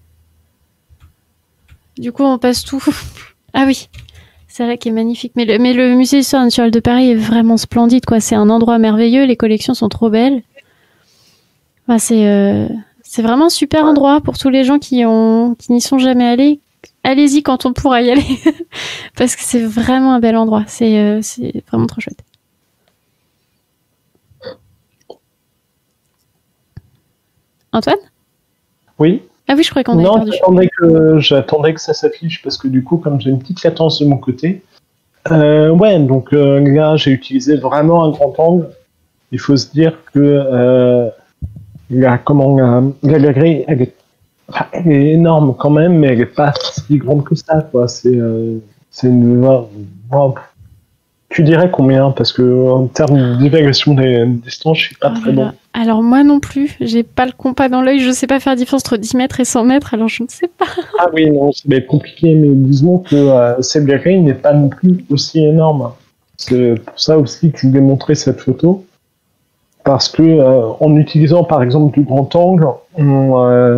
Du coup, on passe tout. Ah oui, c'est là qui est magnifique. Mais le, mais le musée d'histoire naturelle de Paris est vraiment splendide, quoi. C'est un endroit merveilleux. Les collections sont trop belles. Enfin, c'est euh, c'est vraiment un super endroit pour tous les gens qui ont qui n'y sont jamais allés. Allez-y quand on pourra y aller, parce que c'est vraiment un bel endroit. C'est euh, c'est vraiment trop chouette. Antoine? Oui. Ah oui, je croyais qu'on avait Non, perdu. j'attendais que, j'attendais que ça s'affiche parce que du coup, comme j'ai une petite latence de mon côté. Euh, ouais, donc euh, là, j'ai utilisé vraiment un grand angle. Il faut se dire que euh, la, comment, la, la galerie, elle est, enfin, elle est énorme quand même, mais elle n'est pas si grande que ça, quoi. C'est euh, c'est une. Wow. Tu dirais combien? Parce que en termes d'évaluation des distances, je suis pas Oh très là bon. là. Alors moi non plus, j'ai pas le compas dans l'œil, je sais pas faire la différence entre dix mètres et cent mètres, alors je ne sais pas. Ah oui, non, ça va être compliqué, mais disons que euh, cette galerie n'est pas non plus aussi énorme. C'est pour ça aussi que je voulais montrer cette photo. Parce que euh, en utilisant par exemple du grand angle, on, euh,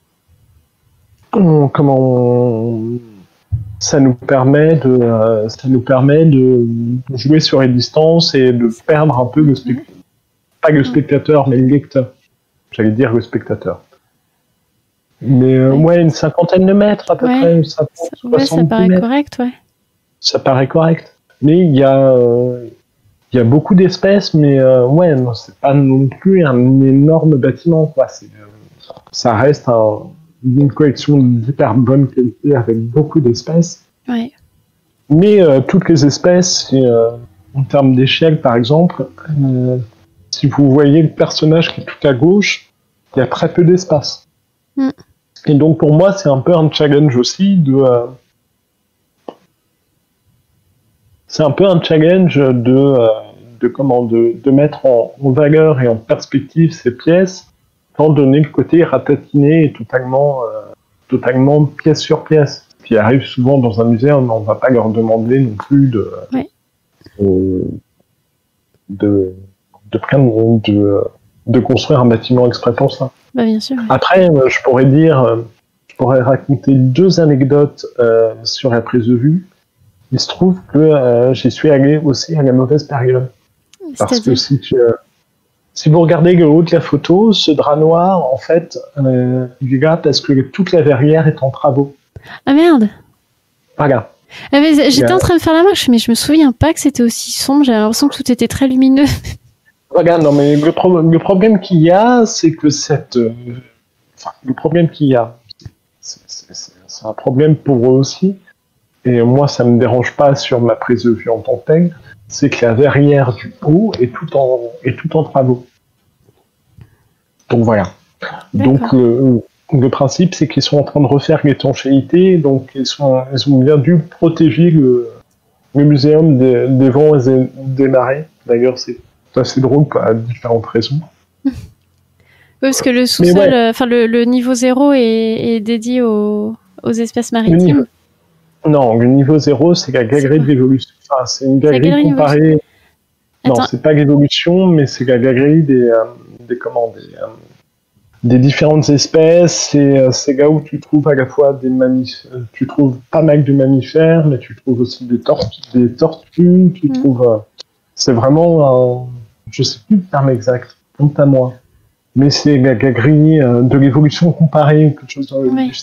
on- comment on- ça nous permet de euh, ça nous permet de jouer sur les distances et de perdre un peu le spectateur. Pas le spectateur, mais le lecteur. J'allais dire le spectateur. Mais euh, Ouais. ouais, une cinquantaine de mètres à peu Ouais. près, une cinquante, Ça, ouais, ça soixante paraît mètres. correct, ouais. Ça paraît correct. Mais il y a, euh, il y a beaucoup d'espèces, mais euh, ouais, non, c'est pas non plus un énorme bâtiment, quoi. C'est, euh, ça reste un, une collection d'hyper bonne qualité avec beaucoup d'espèces. Ouais. Mais euh, toutes les espèces, et, euh, en termes d'échelle, par exemple, euh, si vous voyez le personnage qui est tout à gauche, il y a très peu d'espace. Mm. Et donc pour moi, c'est un peu un challenge aussi de. Euh, c'est un peu un challenge de, euh, de comment de, de mettre en, en valeur et en perspective ces pièces, sans donner le côté ratatiné et totalement, euh, totalement pièce sur pièce. Ce qui arrive souvent dans un musée, on ne va pas leur demander non plus de, Ouais. de, de, de, prendre- de, de construire un bâtiment exprès pour ça. Bah bien sûr. Ouais. Après, euh, je pourrais dire, euh, je pourrais raconter deux anecdotes euh, sur la prise de vue. Il se trouve que euh, j'y suis allé aussi à la mauvaise période. Parce que C'est-à-dire. si, tu, euh, si vous regardez le haut de la photo, ce drap noir, en fait, euh, il est là parce que toute la verrière est en travaux. Ah merde. Voilà. Ah, mais j'étais Yeah. en train de faire la marche, mais je me souviens pas que c'était aussi sombre. J'avais l'impression que tout était très lumineux. Regarde, non, mais le, pro- le problème qu'il y a, c'est que cette. euh, Enfin, le problème qu'il y a, c'est- c'est c'est- c'est un problème pour eux aussi. Et moi, ça me dérange pas sur ma prise de vue en tant que telle, c'est que la verrière du haut est tout en, est tout en travaux. Donc voilà. Donc D'accord. le, le principe, c'est qu'ils sont en train de refaire l'étanchéité, donc ils, sont, ils ont bien dû protéger le, le muséum des, des vents et des, des marées. D'ailleurs, c'est assez drôle pour différentes raisons. Oui, parce que le sous-sol, ouais. euh, enfin le, le niveau zéro est, est dédié aux, aux espèces Le niveau- maritimes. Non, le niveau zéro, c'est la C'est galerie quoi de l'évolution. Enfin, c'est une la galerie galerie comparée. Non, Attends. c'est pas l'évolution, mais c'est la galerie des, euh, des comment, des, euh, des différentes espèces. Et euh, c'est là où tu trouves à la fois des mammifères, tu trouves pas mal de mammifères, mais tu trouves aussi des tortues, des tortues. Tu Mm. trouves, euh, c'est vraiment, un, je sais plus le terme exact, honte à moi, mais c'est la galerie euh, de l'évolution comparée, quelque chose dans le Ouais. style.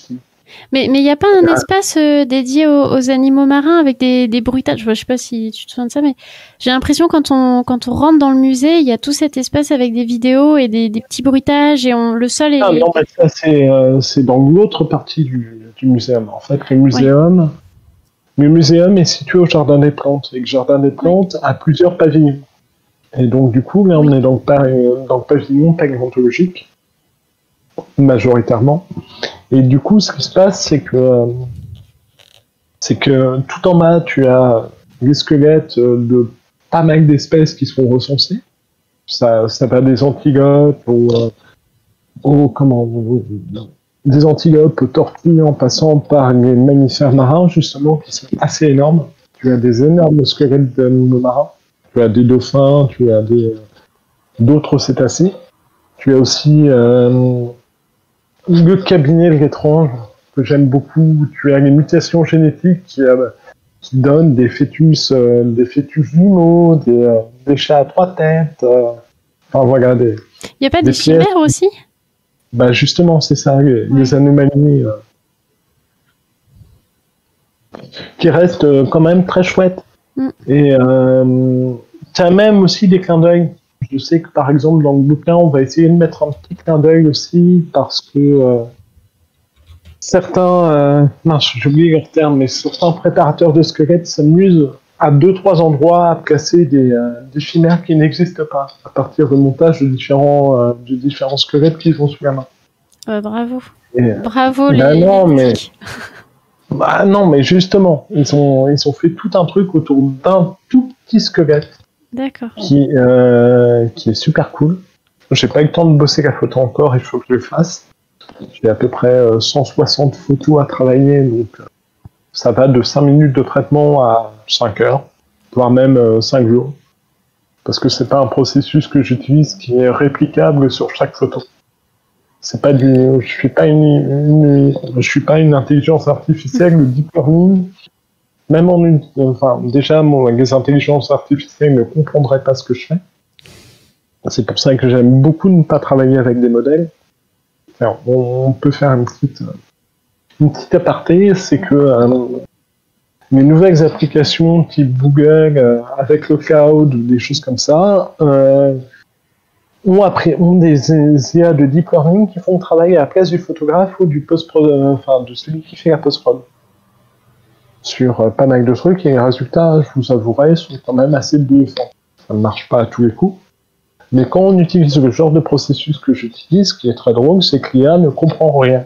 Mais mais il n'y a pas un espace euh, dédié aux, aux animaux marins avec des, des bruitages. Je ne sais pas si tu te souviens de ça, mais j'ai l'impression quand on quand on rentre dans le musée, il y a tout cet espace avec des vidéos et des, des petits bruitages et on le sol est. Ah non, mais ça c'est euh, c'est dans l'autre partie du, du muséum. En fait, le muséum, ouais. le muséum est situé au jardin des plantes et le jardin des plantes ouais. a plusieurs pavillons. Et donc du coup, là, on oui. est dans le, par, dans le pavillon paléontologique majoritairement. Et du coup, ce qui se passe, c'est que, euh, c'est que tout en bas, tu as les squelettes de pas mal d'espèces qui sont recensées. Ça, ça va des antilopes aux, euh, aux comment, aux, des antilopes aux tortues, en passant par les mammifères marins, justement, qui sont assez énormes. Tu as des énormes squelettes d'animaux marins. Tu as des dauphins, tu as des, d'autres cétacés. Tu as aussi euh, le cabinet de l'étrange, que j'aime beaucoup. Tu as les mutations génétiques qui, euh, qui donnent des fœtus, euh, des fœtus jumeaux, des, euh, des chats à trois têtes. Euh, enfin voilà, des. Il n'y a pas des, des chimères aussi? Bah justement, c'est ça, les, ouais. les anomalies euh, qui restent euh, quand même très chouettes. Mm. Et euh, tu as même aussi des clins d'œil. Je sais que par exemple dans le bouquin, on va essayer de mettre un petit clin d'œil aussi parce que euh, certains, euh, non, j'ai oublié leur terme, mais certains préparateurs de squelettes s'amusent à deux trois endroits à placer des, euh, des chimères qui n'existent pas à partir de montage de différents, euh, de différents squelettes qu'ils ont sous la main. Euh, bravo. Et, bravo bah les. Non, mais bah non, mais justement, ils ont ils ont fait tout un truc autour d'un tout petit squelette. D'accord. Qui, euh, qui est super cool. J'ai pas eu le temps de bosser la photo encore, il faut que je le fasse. J'ai à peu près euh, cent soixante photos à travailler, donc euh, ça va de cinq minutes de traitement à cinq heures, voire même euh, cinq jours. Parce que c'est pas un processus que j'utilise qui est réplicable sur chaque photo. C'est pas du, je suis pas une, une, je suis pas une intelligence artificielle, le deep learning. Même en une, enfin, déjà, moi, les intelligences artificielles ne comprendraient pas ce que je fais. C'est pour ça que j'aime beaucoup ne pas travailler avec des modèles. Alors, on peut faire une petite, une petite aparté, c'est que euh, les nouvelles applications type Google, euh, avec le cloud ou des choses comme ça, euh, ont, après, ont des I A de deep learning qui font travailler à la place du photographe ou du post-prod, euh, enfin, de celui qui fait la post-prod. Sur euh, pas mal de trucs, et les résultats, je vous avouerai, sont quand même assez bluffants. Ça ne marche pas à tous les coups. Mais quand on utilise le genre de processus que j'utilise, ce qui est très drôle, c'est que l'I A ne comprend rien.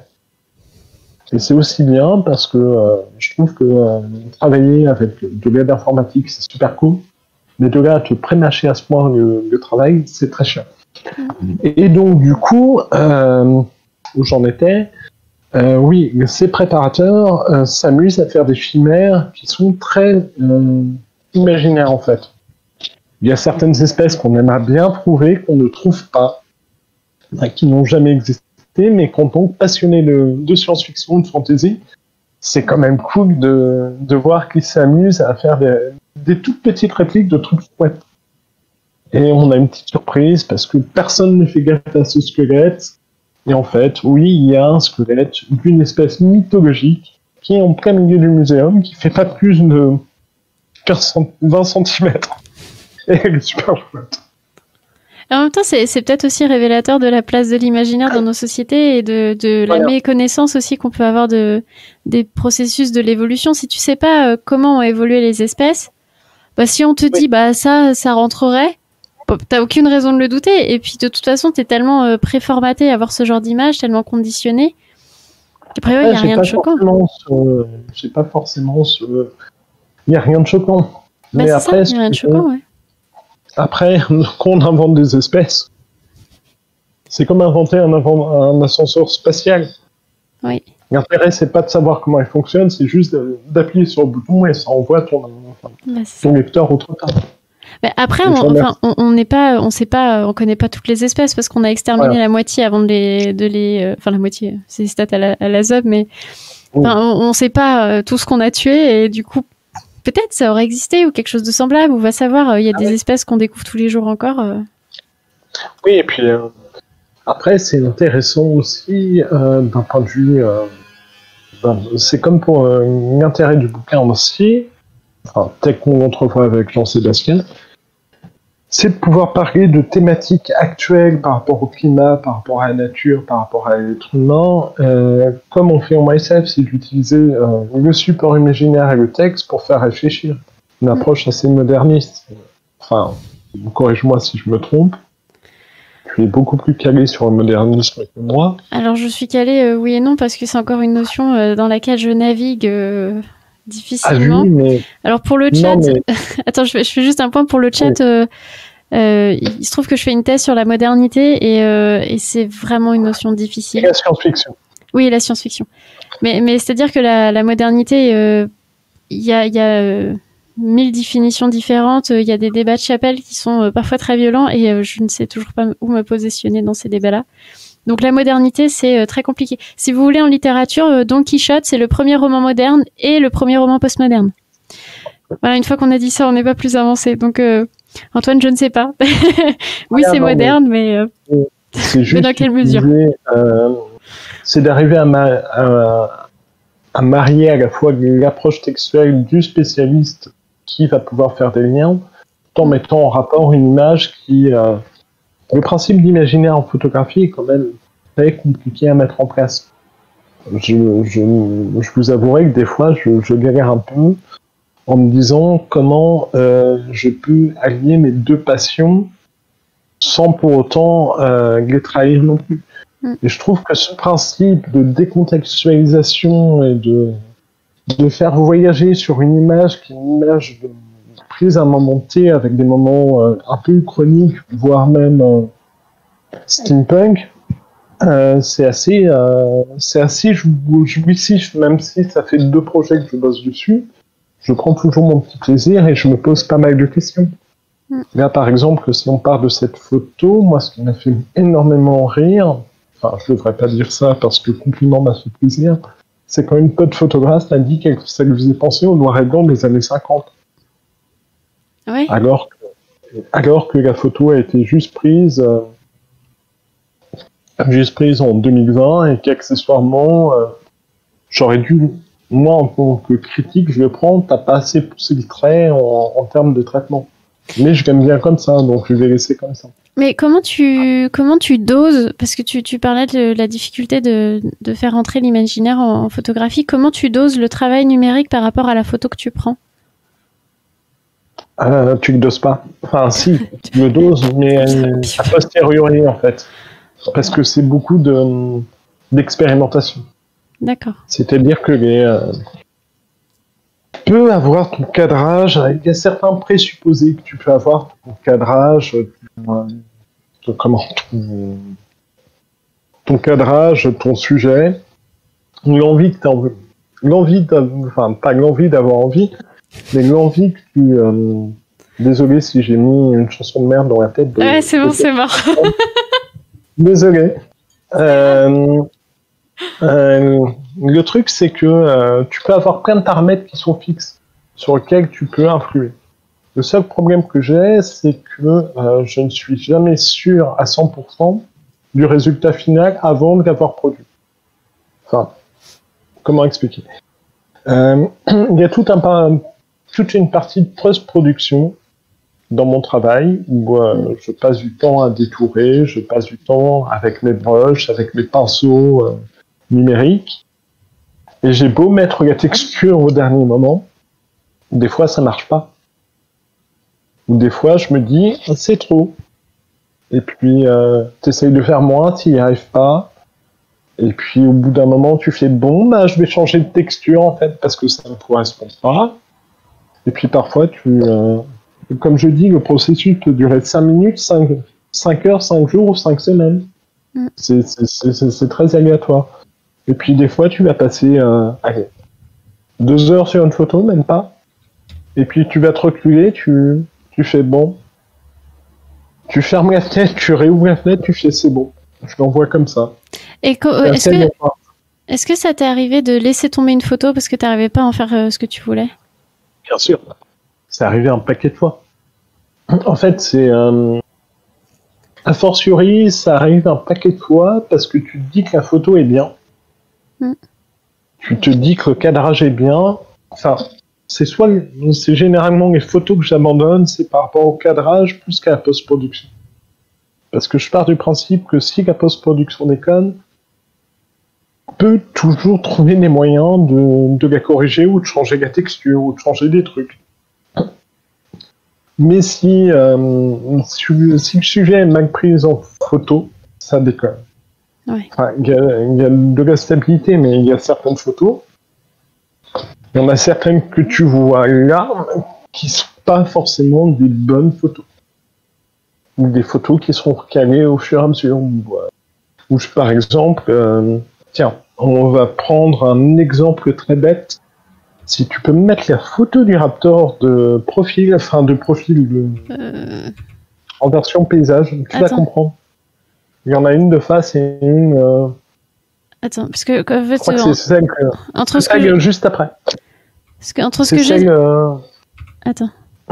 Et c'est aussi bien parce que euh, je trouve que euh, travailler avec de l'aide informatique, c'est super cool. Mais de là à te prémâcher à ce point le, le travail, c'est très cher. Et, et donc, du coup, euh, où j'en étais, Euh, oui, ces préparateurs euh, s'amusent à faire des chimères qui sont très euh, imaginaires en fait. Il y a certaines espèces qu'on aimerait bien trouver, qu'on ne trouve pas, enfin, qui n'ont jamais existé, mais quand on est passionné de, de science-fiction, de fantasy, c'est quand même cool de, de voir qu'ils s'amusent à faire des, des toutes petites répliques de trucs chouettes. Et on a une petite surprise parce que personne ne fait gaffe à ce squelette. Et en fait, oui, il y a un squelette d'une espèce mythologique qui est en plein milieu du muséum, qui fait pas plus de vingt centimètres. Et elle est super chouette. Et en même temps, c'est, c'est peut-être aussi révélateur de la place de l'imaginaire dans nos sociétés et de, de la voilà. méconnaissance aussi qu'on peut avoir de, des processus de l'évolution. Si tu sais pas euh, comment ont évolué les espèces, bah, si on te oui. dit bah ça, ça rentrerait, t'as aucune raison de le douter. Et puis de toute façon, t'es tellement euh, préformaté à avoir ce genre d'image, tellement conditionné. Après, il ouais, n'y a rien de choquant. Ce... J'ai pas forcément ce... Il n'y a rien de choquant. Bah, mais c'est après, ça, il n'y a rien de choquant, ouais. Après, quand on invente des espèces, c'est comme inventer un, invent... un ascenseur spatial. Oui. L'intérêt, c'est pas de savoir comment il fonctionne, c'est juste d'appuyer sur le bouton et ça envoie ton, enfin, bah, ton lecteur autre part. Mais après, on, enfin, on, on n'est pas, on sait pas, on connaît pas toutes les espèces parce qu'on a exterminé voilà. la moitié avant de les, de les, euh, enfin la moitié, c'est des stats à la, à la Z O B, mais oui. enfin, on, on sait pas euh, tout ce qu'on a tué et du coup, peut-être ça aurait existé ou quelque chose de semblable. On va savoir, il euh, y a ah des oui. espèces qu'on découvre tous les jours encore. Euh. Oui, et puis euh, après, c'est intéressant aussi euh, d'un point de vue, euh, ben, c'est comme pour euh, l'intérêt du bouquin aussi, enfin, tel qu'on l'entrevoit avec Jean-Sébastien, c'est de pouvoir parler de thématiques actuelles par rapport au climat, par rapport à la nature, par rapport à l'être humain. Euh, comme on fait en S F, c'est d'utiliser euh, le support imaginaire et le texte pour faire réfléchir. Une approche assez moderniste. Enfin, corrige-moi si je me trompe. Tu es beaucoup plus calé sur le modernisme que moi. Alors, je suis calée, euh, oui et non, parce que c'est encore une notion euh, dans laquelle je navigue euh, difficilement. Ah oui, mais... Alors, pour le chat... Non, mais... Attends, je fais, je fais juste un point pour le chat. Oui. Euh, euh, il se trouve que je fais une thèse sur la modernité et, euh, et c'est vraiment une notion difficile. Et la science-fiction. Oui, la science-fiction. Mais, mais c'est-à-dire que la, la modernité, il euh, y a... Y a euh, mille définitions différentes, il y a des débats de chapelle qui sont euh, parfois très violents et euh, je ne sais toujours pas où me positionner dans ces débats-là. Donc la modernité, c'est euh, très compliqué. Si vous voulez, en littérature, euh, Don Quichotte, c'est le premier roman moderne et le premier roman postmoderne. Voilà, une fois qu'on a dit ça, on n'est pas plus avancé. Donc euh, Antoine, je ne sais pas. Oui, c'est moderne, mais, mais, euh, c'est juste mais dans quelle mesure euh, c'est d'arriver à, ma à, à marier à la fois l'approche textuelle du spécialiste qui va pouvoir faire des liens, tout en mettant en rapport une image qui... Euh, le principe d'imaginaire en photographie est quand même très compliqué à mettre en place. Je, je, je vous avouerai que des fois, je, je galère un peu en me disant comment euh, je peux allier mes deux passions sans pour autant euh, les trahir non plus. Mm. Et je trouve que ce principe de décontextualisation et de, de faire voyager sur une image qui est une image de, prise à un moment T avec des moments euh, un peu chroniques, voire même euh, steampunk, euh, c'est assez, euh, c'est assez jouissif, même si ça fait deux projets que je bosse dessus. Je prends toujours mon petit plaisir et je me pose pas mal de questions. Mm. Là, par exemple, si on parle de cette photo, moi, ce qui m'a fait énormément rire, enfin, je devrais pas dire ça parce que le compliment m'a fait plaisir, c'est quand une pote photographe m'a dit que ça lui faisait penser au noir et blanc des années cinquante. Oui. Alors, que, alors que la photo a été juste prise, euh, juste prise en deux mille vingt et qu'accessoirement, euh, j'aurais dû, moi en tant que critique, je le prends, t'as pas assez poussé le trait en, en termes de traitement. Mais je l'aime bien comme ça, donc je vais laisser comme ça. Mais comment tu, comment tu doses, parce que tu, tu parlais de la difficulté de, de faire entrer l'imaginaire en, en photographie, comment tu doses le travail numérique par rapport à la photo que tu prends ? Euh, tu le doses pas. Enfin, si, tu le doses, mais euh, a posteriori, en fait. Parce que c'est beaucoup de, d'expérimentation. D'accord. C'est-à-dire que les, euh, tu peux avoir ton cadrage, il y a certains présupposés que tu peux avoir ton cadrage, ton, ton, comment, ton, ton cadrage, ton sujet, l'envie que tu as, l'envie, enfin, pas l'envie d'avoir envie, mais l'envie que tu... Euh, désolé si j'ai mis une chanson de merde dans la tête. De, ouais, c'est bon, c'est mort. Désolé. Euh, euh, le truc, c'est que euh, tu peux avoir plein de paramètres qui sont fixes, sur lesquels tu peux influer. Le seul problème que j'ai, c'est que euh, je ne suis jamais sûr à cent pour cent du résultat final avant de l'avoir produit. Enfin, comment expliquer ? euh, Il y a tout un, toute une partie de post-production dans mon travail, où euh, je passe du temps à détourer, je passe du temps avec mes brushes, avec mes pinceaux euh, numériques, et j'ai beau mettre la texture au dernier moment, des fois ça marche pas. Ou des fois je me dis, c'est trop. Et puis euh, tu essayes de faire moins, tu n'y arrives pas, et puis au bout d'un moment tu fais, bon, bah, je vais changer de texture en fait, parce que ça ne correspond pas. Et puis parfois tu... Euh, comme je dis, le processus peut durer cinq minutes, cinq heures, cinq jours ou cinq semaines. Mm. C'est, c'est, c'est, c'est très aléatoire. Et puis des fois, tu vas passer euh, allez, deux heures sur une photo, même pas. Et puis tu vas te reculer, tu, tu fais bon. Tu fermes la fenêtre, tu réouvres la fenêtre, tu fais c'est bon. Je l'envoie comme ça. Et co- est-ce, que, est-ce que ça t'est arrivé de laisser tomber une photo parce que tu n'arrivais pas à en faire euh, ce que tu voulais ? Bien sûr. C'est arrivé un paquet de fois. En fait, c'est... Euh, a fortiori, ça arrive un paquet de fois parce que tu te dis que la photo est bien. Mm. tu te dis que le cadrage est bien. Enfin, c'est soit, c'est généralement les photos que j'abandonne, c'est par rapport au cadrage plus qu'à la post-production. Parce que je pars du principe que si la post-production déconne, on peut toujours trouver des moyens de, de la corriger ou de changer la texture ou de changer des trucs. Mais si, euh, si, si le sujet est mal pris en photo, ça déconne. Ouais. Enfin, il y, y a de la stabilité, mais il y a certaines photos. Il y en a certaines que tu vois là qui ne sont pas forcément des bonnes photos. Ou des photos qui sont recalées au fur et à mesure. Ou, ou par exemple, euh, tiens, on va prendre un exemple très bête. Si tu peux me mettre la photo du Raptor de profil, enfin de profil de... Euh... en version paysage, tu Attends. vas comprendre. Il y en a une de face et une... Euh... Attends, parce que en fait, je crois que c'est celle que... entre ce que je... juste après. Parce que entre ce que j'ai... Euh... Attends.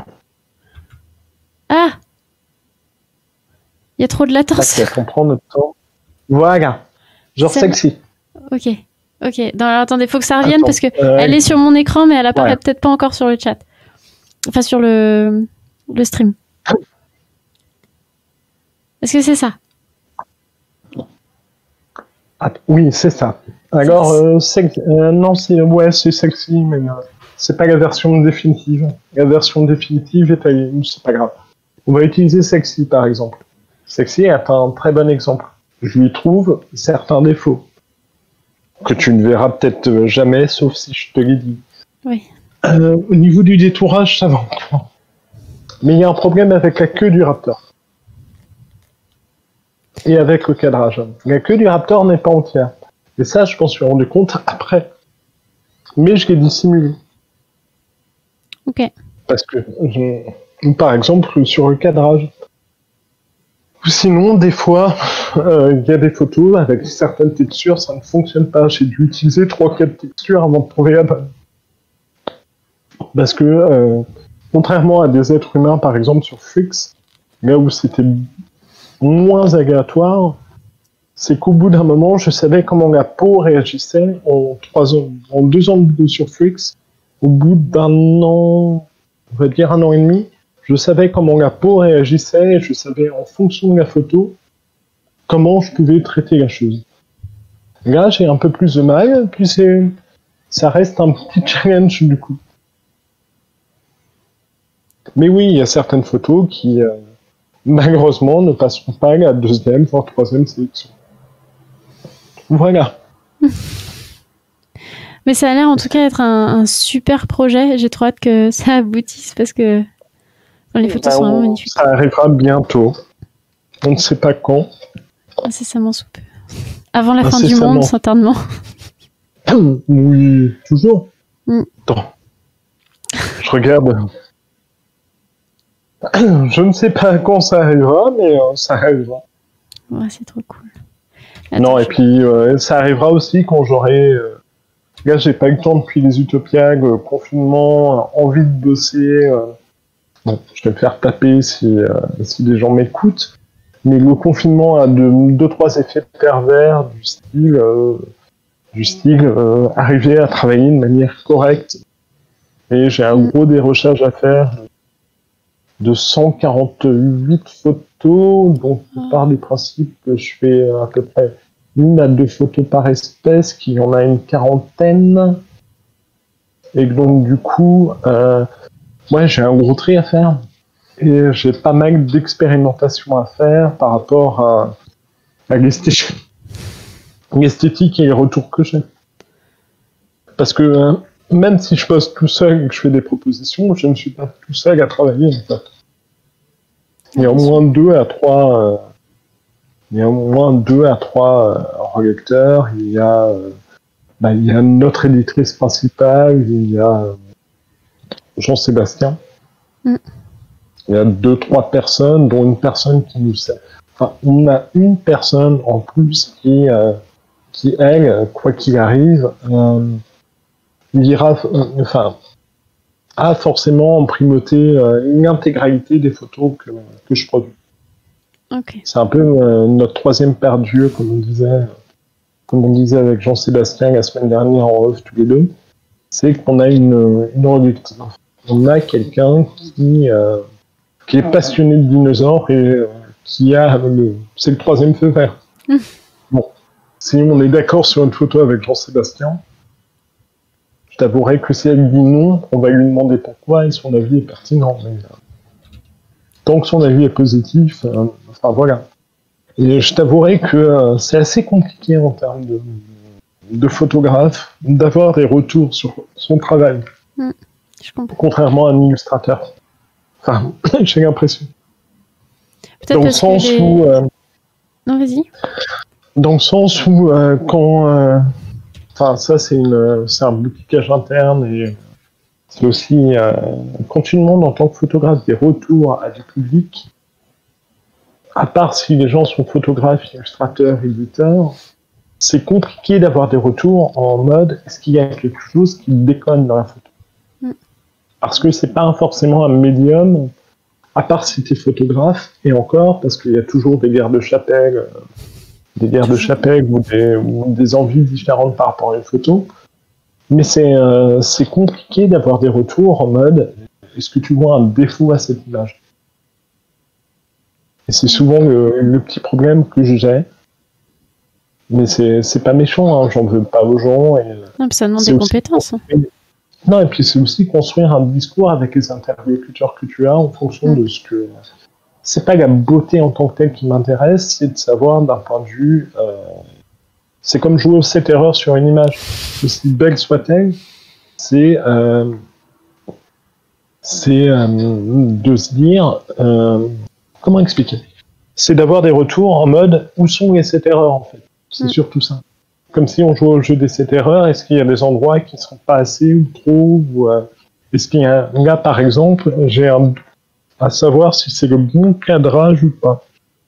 Ah, il y a trop de latence. Là, on prend notre temps. Voilà. Genre ça... sexy. Ok. Ok. Non, alors attendez, faut que ça revienne Attends, parce que euh... elle est sur mon écran, mais elle apparaît ouais. peut-être pas encore sur le chat. Enfin, sur le le stream. Est-ce que c'est ça? Ah, oui, c'est ça. Alors, euh, sex... euh, non, c'est ouais, c'est sexy, mais euh, c'est pas la version définitive. La version définitive est, à... c'est pas grave. On va utiliser sexy par exemple. Sexy est un très bon exemple. Je lui trouve certains défauts que tu ne verras peut-être jamais, sauf si je te l'ai dit. Oui. Euh, au niveau du détourage, ça va encore. Mais il y a un problème avec la queue du Raptor. Et avec le cadrage. La queue du Raptor n'est pas entière. Et ça, je m'en suis rendu compte après. Mais je l'ai dissimulé. Ok. Parce que, je... par exemple, sur le cadrage. Ou sinon, des fois, il euh, y a des photos avec certaines textures, ça ne fonctionne pas. J'ai dû utiliser trois quatre textures avant de trouver la bonne. Parce que, euh, contrairement à des êtres humains, par exemple, sur Freaks, là où c'était moins aléatoire, c'est qu'au bout d'un moment, je savais comment la peau réagissait en, trois ans, en deux ans de vidéo sur Freaks. Au bout d'un an, on va dire un an et demi, je savais comment la peau réagissait, et je savais en fonction de la photo comment je pouvais traiter la chose. Là, j'ai un peu plus de mal, puis c'est, ça reste un petit challenge du coup. Mais oui, il y a certaines photos qui, euh, malheureusement, ne passeront pas la deuxième, voire troisième sélection. Voilà. Mais ça a l'air en tout cas d'être un, un super projet. J'ai trop hâte que ça aboutisse parce que enfin, les photos ben, sont vraiment magnifiques. Ça arrivera bientôt. On ne sait pas quand. Incessamment sous peu. Avant la fin du monde, certainement. Oui, toujours. Mm. Attends. Je regarde. Je ne sais pas quand ça arrivera, mais euh, ça arrivera. Ouais, c'est trop cool. Attends, non, je... et puis euh, ça arrivera aussi quand j'aurai... Euh... Là, j'ai pas eu le temps depuis les Utopiags, euh, confinement, euh, envie de bosser. Euh... Bon, je vais me faire taper si, euh, si des gens m'écoutent. Mais le confinement a deux, deux trois effets pervers du style, euh, du style euh, arriver à travailler de manière correcte. Et j'ai un mm. gros dérochage à faire de cent quarante-huit photos, donc je pars du principe que je fais à peu près une à deux photos par espèce, qu'il y en a une quarantaine. Et donc du coup, euh, ouais, j'ai un gros tri à faire. Et j'ai pas mal d'expérimentation à faire par rapport à, à l'esthétique, l'esthétique et les retours que j'ai. Parce que euh, même si je poste tout seul et que je fais des propositions, je ne suis pas tout seul à travailler en fait. Il y a au moins deux à trois, euh, il y a au moins deux à trois euh, relecteurs. Il y a, euh, bah, il y a notre éditrice principale, il y a euh, Jean-Sébastien. Mm. Il y a deux, trois personnes, dont une personne qui nous sert. Enfin, on a une personne en plus qui, euh, qui elle, quoi qu'il arrive, euh, lira, euh, enfin, a forcément en primauté euh, l'intégralité des photos que, que je produis. Okay. C'est un peu euh, notre troisième paire d'yeux, comme on disait. comme on disait avec Jean-Sébastien la semaine dernière en off tous les deux, c'est qu'on a une, une reductive. On a quelqu'un qui, euh, qui est passionné de dinosaures et euh, qui a le... C'est le troisième feu vert. Mmh. Bon, si on est d'accord sur une photo avec Jean-Sébastien, je t'avouerai que si elle dit non, on va lui demander pourquoi et son avis est pertinent. Mais, euh, tant que son avis est positif, euh, enfin voilà. Et je t'avouerai que euh, c'est assez compliqué en termes de, de photographe d'avoir des retours sur son travail. Mmh, je comprends. Contrairement à un illustrateur. Enfin, j'ai l'impression. Peut-être dans le sens les... où... Euh, non, vas-y. Dans le sens où euh, quand... Euh, enfin, ça, c'est, une, c'est un blocage interne et c'est aussi... Euh, quand tu demandes en tant que photographe des retours à du public, à part si les gens sont photographes, illustrateurs, éditeurs, c'est compliqué d'avoir des retours en mode est-ce qu'il y a quelque chose qui déconne dans la photo. Mm. Parce que c'est pas forcément un médium, à part si tu es photographe, et encore, parce qu'il y a toujours des guerres de chapelle, des guerres de chapelle ou des, ou des envies différentes par rapport à une photo. Mais c'est, euh, c'est compliqué d'avoir des retours en mode est-ce que tu vois un défaut à cette image? Et c'est souvent le, le petit problème que j'ai. Mais c'est, c'est pas méchant, hein, j'en veux pas aux gens. Et non, mais ça demande des compétences. Non, et puis c'est aussi construire un discours avec les interlocuteurs que tu as en fonction mmh. de ce que... C'est pas la beauté en tant que telle qui m'intéresse, c'est de savoir d'un point de vue... Euh... C'est comme jouer au sept erreurs sur une image. Aussi belle soit-elle, c'est... Euh... C'est euh, de se dire... Euh... Comment expliquer? C'est d'avoir des retours en mode où sont les sept erreurs en fait. C'est mmh. surtout ça. Comme si on jouait au jeu des sept erreurs, est-ce qu'il y a des endroits qui ne sont pas assez ou trop ou, euh, est-ce qu'il y a un... Là, par exemple, j'ai un... à savoir si c'est le bon cadrage ou pas.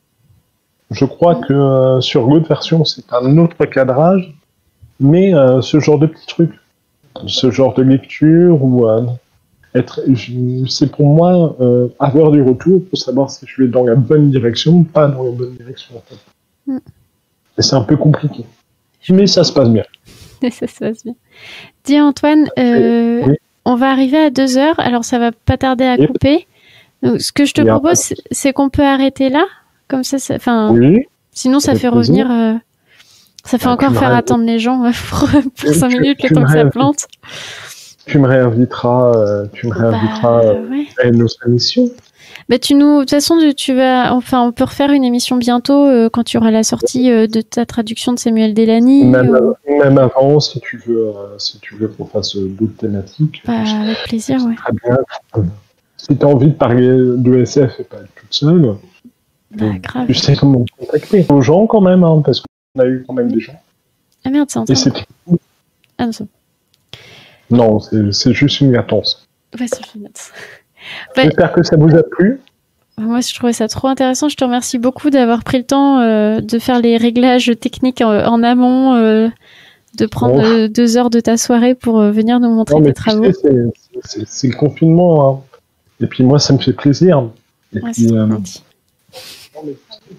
Je crois que euh, sur l'autre version, c'est un autre cadrage, mais euh, ce genre de petits trucs, ce genre de lecture, ou euh, être... c'est pour moi euh, avoir du retour pour savoir si je vais dans la bonne direction ou pas dans la bonne direction. En fait. Mm. Et c'est un peu compliqué. Mais ça se passe bien. Ça se passe bien. Dis Antoine, euh, oui. on va arriver à deux heures, alors ça va pas tarder à couper. Donc, ce que je te propose, c'est, c'est qu'on peut arrêter là, comme ça, ça oui, sinon ça fait revenir, euh, ça fait ah, encore faire attendre les gens euh, pour, pour cinq minutes le temps que ça plante. Tu me réinviteras, euh, tu me réinviteras bah, ouais. à une autre émission. Bah, tu nous, de toute façon, tu vas, enfin, on peut refaire une émission bientôt euh, quand tu auras la sortie euh, de ta traduction de Samuel Delany. Même, ou... même avant, si tu veux, euh, si tu veux qu'on fasse euh, d'autres thématiques. Bah, avec plaisir, ouais. Très bien. Si tu as envie de parler de S F et pas être toute seule, bah, grave. Tu sais comment contacter aux gens quand même, hein, parce qu'on a eu quand même des gens. Ah merde, c'est en train. Et c'était... Ah non, c'est... non, c'est, c'est juste une latence. Ouais, c'est une latence. Ouais. J'espère que ça vous a plu. Moi, je trouvais ça trop intéressant. Je te remercie beaucoup d'avoir pris le temps euh, de faire les réglages techniques en, en amont, euh, de prendre oh. deux heures de ta soirée pour euh, venir nous montrer non, tes travaux. Tu sais, c'est, c'est, c'est le confinement. Hein. Et puis moi, ça me fait plaisir. Et ouais, puis, c'est euh... mais...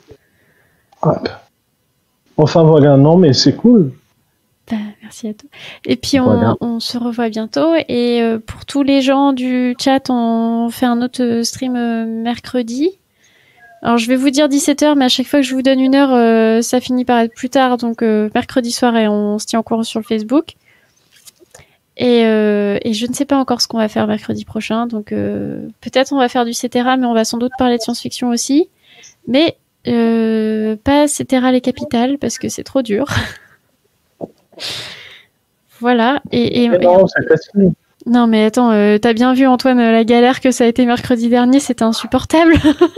Hop. Enfin voilà, non, mais c'est cool. Bah, merci à toi. Et puis on, voilà. on se revoit bientôt. Et euh, pour tous les gens du chat, on fait un autre stream euh, mercredi. Alors je vais vous dire dix-sept heures, mais à chaque fois que je vous donne une heure, euh, ça finit par être plus tard. Donc euh, mercredi soir, et on se tient au courant sur le Facebook. Et, euh, et je ne sais pas encore ce qu'on va faire mercredi prochain. Donc euh, peut-être on va faire du Cetera, mais on va sans doute parler de science-fiction aussi. Mais euh, pas Cetera les capitales, parce que c'est trop dur. Voilà. Et, et, mais non, c'est facile. Non, mais attends, euh, t'as bien vu, Antoine, la galère que ça a été mercredi dernier, c'était insupportable.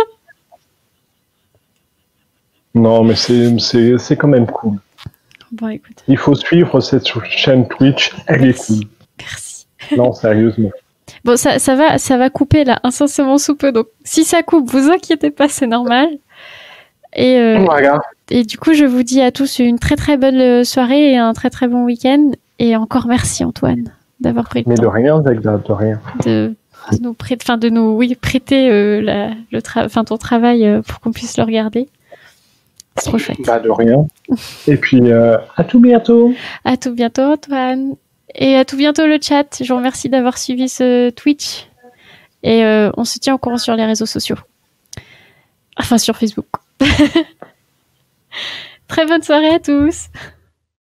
Non, mais c'est, c'est, c'est quand même cool. Bon, écoute. Il faut suivre cette chaîne Twitch, elle Merci. est cool. Merci. Non, sérieusement. Bon, ça, ça, va, ça va couper là, incessamment sous peu. Donc, si ça coupe, vous inquiétez pas, c'est normal. Et, euh, voilà. Et du coup, je vous dis à tous une très très bonne soirée et un très très bon week-end. Et encore merci Antoine d'avoir pris le Mais temps. Mais de rien, Zagda, de rien. De, de nous prêter, enfin de nous, oui, prêter euh, la, le tra- enfin ton travail euh, pour qu'on puisse le regarder. C'est trop chouette. Bah, de rien. Et puis, euh, à tout bientôt. À tout bientôt, Antoine. Et à tout bientôt, le chat. Je vous remercie d'avoir suivi ce Twitch. Et euh, on se tient au courant sur les réseaux sociaux. Enfin, sur Facebook. Très bonne soirée à tous.